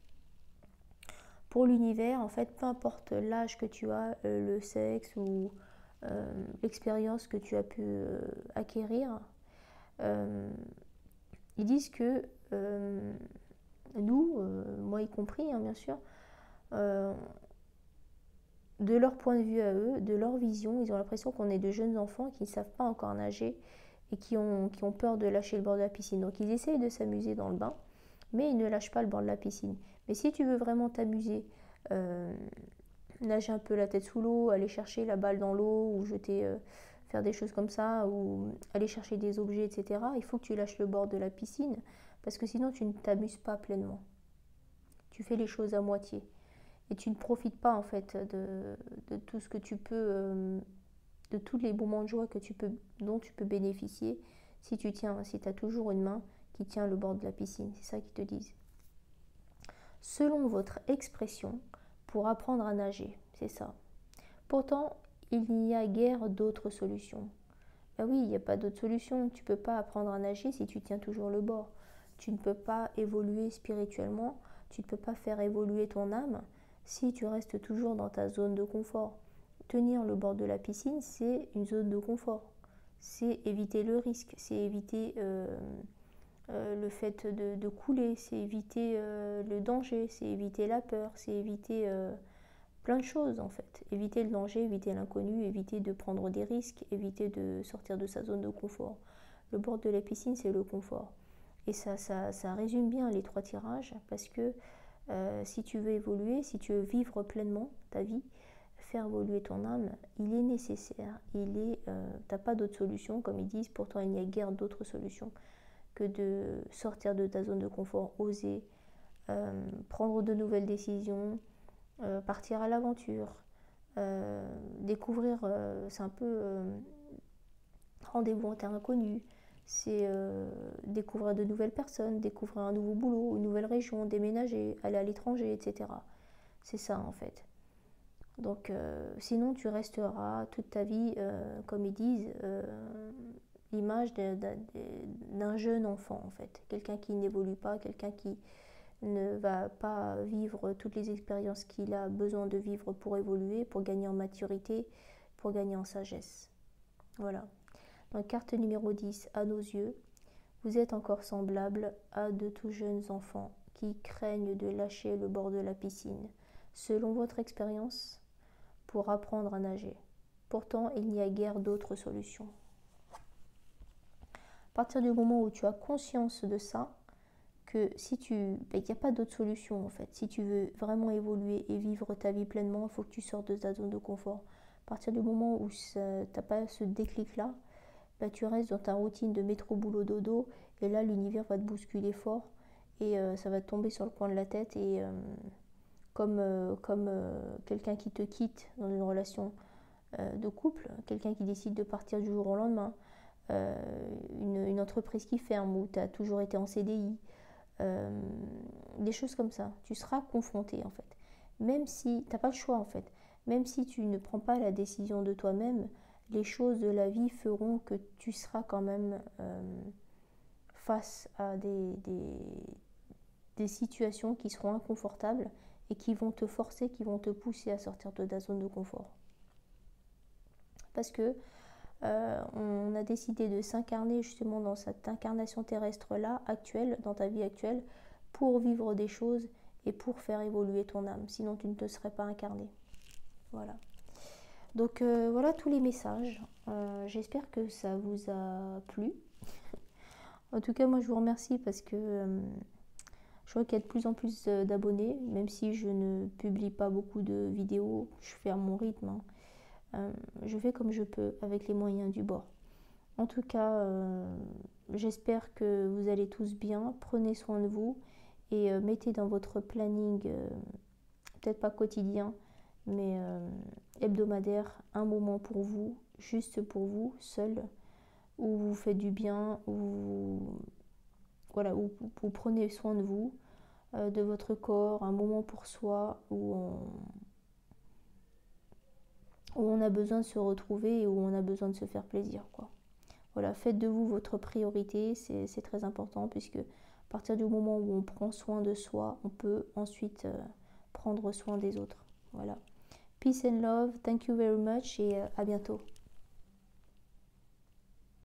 pour l'univers, en fait, peu importe l'âge que tu as, le sexe ou euh, l'expérience que tu as pu euh, acquérir, euh, ils disent que euh, nous, euh, moi y compris, hein, bien sûr, euh, de leur point de vue à eux, de leur vision, ils ont l'impression qu'on est de jeunes enfants qui ne savent pas encore nager et qui ont, qui ont peur de lâcher le bord de la piscine. Donc ils essayent de s'amuser dans le bain, mais ils ne lâchent pas le bord de la piscine. Mais si tu veux vraiment t'amuser, euh, nager un peu la tête sous l'eau, aller chercher la balle dans l'eau ou jeter, euh, faire des choses comme ça, ou aller chercher des objets, et cetera, il faut que tu lâches le bord de la piscine parce que sinon tu ne t'amuses pas pleinement. Tu fais les choses à moitié. Et tu ne profites pas en fait de, de tout ce que tu peux, euh, de tous les moments de joie que tu peux, dont tu peux bénéficier si tu tiens, si tu as toujours une main qui tient le bord de la piscine. C'est ça qu'ils te disent. Selon votre expression, pour apprendre à nager, c'est ça. Pourtant, il n'y a guère d'autres solutions. Ben oui, il n'y a pas d'autre solution. Tu ne peux pas apprendre à nager si tu tiens toujours le bord. Tu ne peux pas évoluer spirituellement, tu ne peux pas faire évoluer ton âme si tu restes toujours dans ta zone de confort. Tenir le bord de la piscine, c'est une zone de confort. C'est éviter le risque, c'est éviter euh, le fait de, de couler, c'est éviter euh, le danger, c'est éviter la peur, c'est éviter euh, plein de choses en fait. Éviter le danger, éviter l'inconnu, éviter de prendre des risques, éviter de sortir de sa zone de confort. Le bord de la piscine, c'est le confort. Et ça, ça, ça résume bien les trois tirages parce que euh, si tu veux évoluer, si tu veux vivre pleinement ta vie, faire évoluer ton âme, il est nécessaire, il est, euh, t'as pas d'autre solution, comme ils disent, pourtant il n'y a guère d'autres solutions que de sortir de ta zone de confort, oser, euh, prendre de nouvelles décisions, euh, partir à l'aventure, euh, découvrir, euh, c'est un peu euh, rendez-vous en terre inconnue, c'est euh, découvrir de nouvelles personnes, découvrir un nouveau boulot, une nouvelle région, déménager, aller à l'étranger, et cetera. C'est ça en fait. Donc euh, sinon tu resteras toute ta vie, euh, comme ils disent, euh, l'image d'un jeune enfant en fait. Quelqu'un qui n'évolue pas, quelqu'un qui ne va pas vivre toutes les expériences qu'il a besoin de vivre pour évoluer, pour gagner en maturité, pour gagner en sagesse. Voilà. Donc carte numéro dix, à nos yeux, vous êtes encore semblable à de tout jeunes enfants qui craignent de lâcher le bord de la piscine, selon votre expérience, pour apprendre à nager. Pourtant, il n'y a guère d'autres solutions. À partir du moment où tu as conscience de ça, que si tu, ben, il n'y a pas d'autre solution en fait. Si tu veux vraiment évoluer et vivre ta vie pleinement, il faut que tu sortes de ta zone de confort. À partir du moment où tu n'as pas ce déclic-là, ben, tu restes dans ta routine de métro, boulot, dodo, et là l'univers va te bousculer fort et euh, ça va te tomber sur le coin de la tête et euh, comme, euh, comme euh, quelqu'un qui te quitte dans une relation euh, de couple, quelqu'un qui décide de partir du jour au lendemain, euh, une, une entreprise qui ferme où tu as toujours été en C D I, euh, des choses comme ça. Tu seras confronté en fait. Même si tu n'as pas le choix en fait. Même si tu ne prends pas la décision de toi-même, les choses de la vie feront que tu seras quand même euh, face à des, des, des situations qui seront inconfortables et qui vont te forcer, qui vont te pousser à sortir de ta zone de confort. Parce que euh, on a décidé de s'incarner justement dans cette incarnation terrestre-là, actuelle, dans ta vie actuelle, pour vivre des choses et pour faire évoluer ton âme. Sinon, tu ne te serais pas incarné. Voilà. Donc euh, voilà tous les messages. Euh, j'espère que ça vous a plu. En tout cas, moi, je vous remercie parce que euh, je vois qu'il y a de plus en plus d'abonnés, même si je ne publie pas beaucoup de vidéos, je fais à mon rythme. Hein. Euh, je fais comme je peux avec les moyens du bord. En tout cas, euh, j'espère que vous allez tous bien. Prenez soin de vous et euh, mettez dans votre planning, euh, peut-être pas quotidien, mais euh, hebdomadaire, un moment pour vous, juste pour vous, seul, où vous faites du bien, où vous, voilà, où vous prenez soin de vous, euh, de votre corps, un moment pour soi, où on, où on a besoin de se retrouver et où on a besoin de se faire plaisir, quoi. Voilà, faites de vous votre priorité, c'est, c'est très important puisque à partir du moment où on prend soin de soi, on peut ensuite euh, prendre soin des autres. Voilà. Peace and love, thank you very much et euh, à bientôt.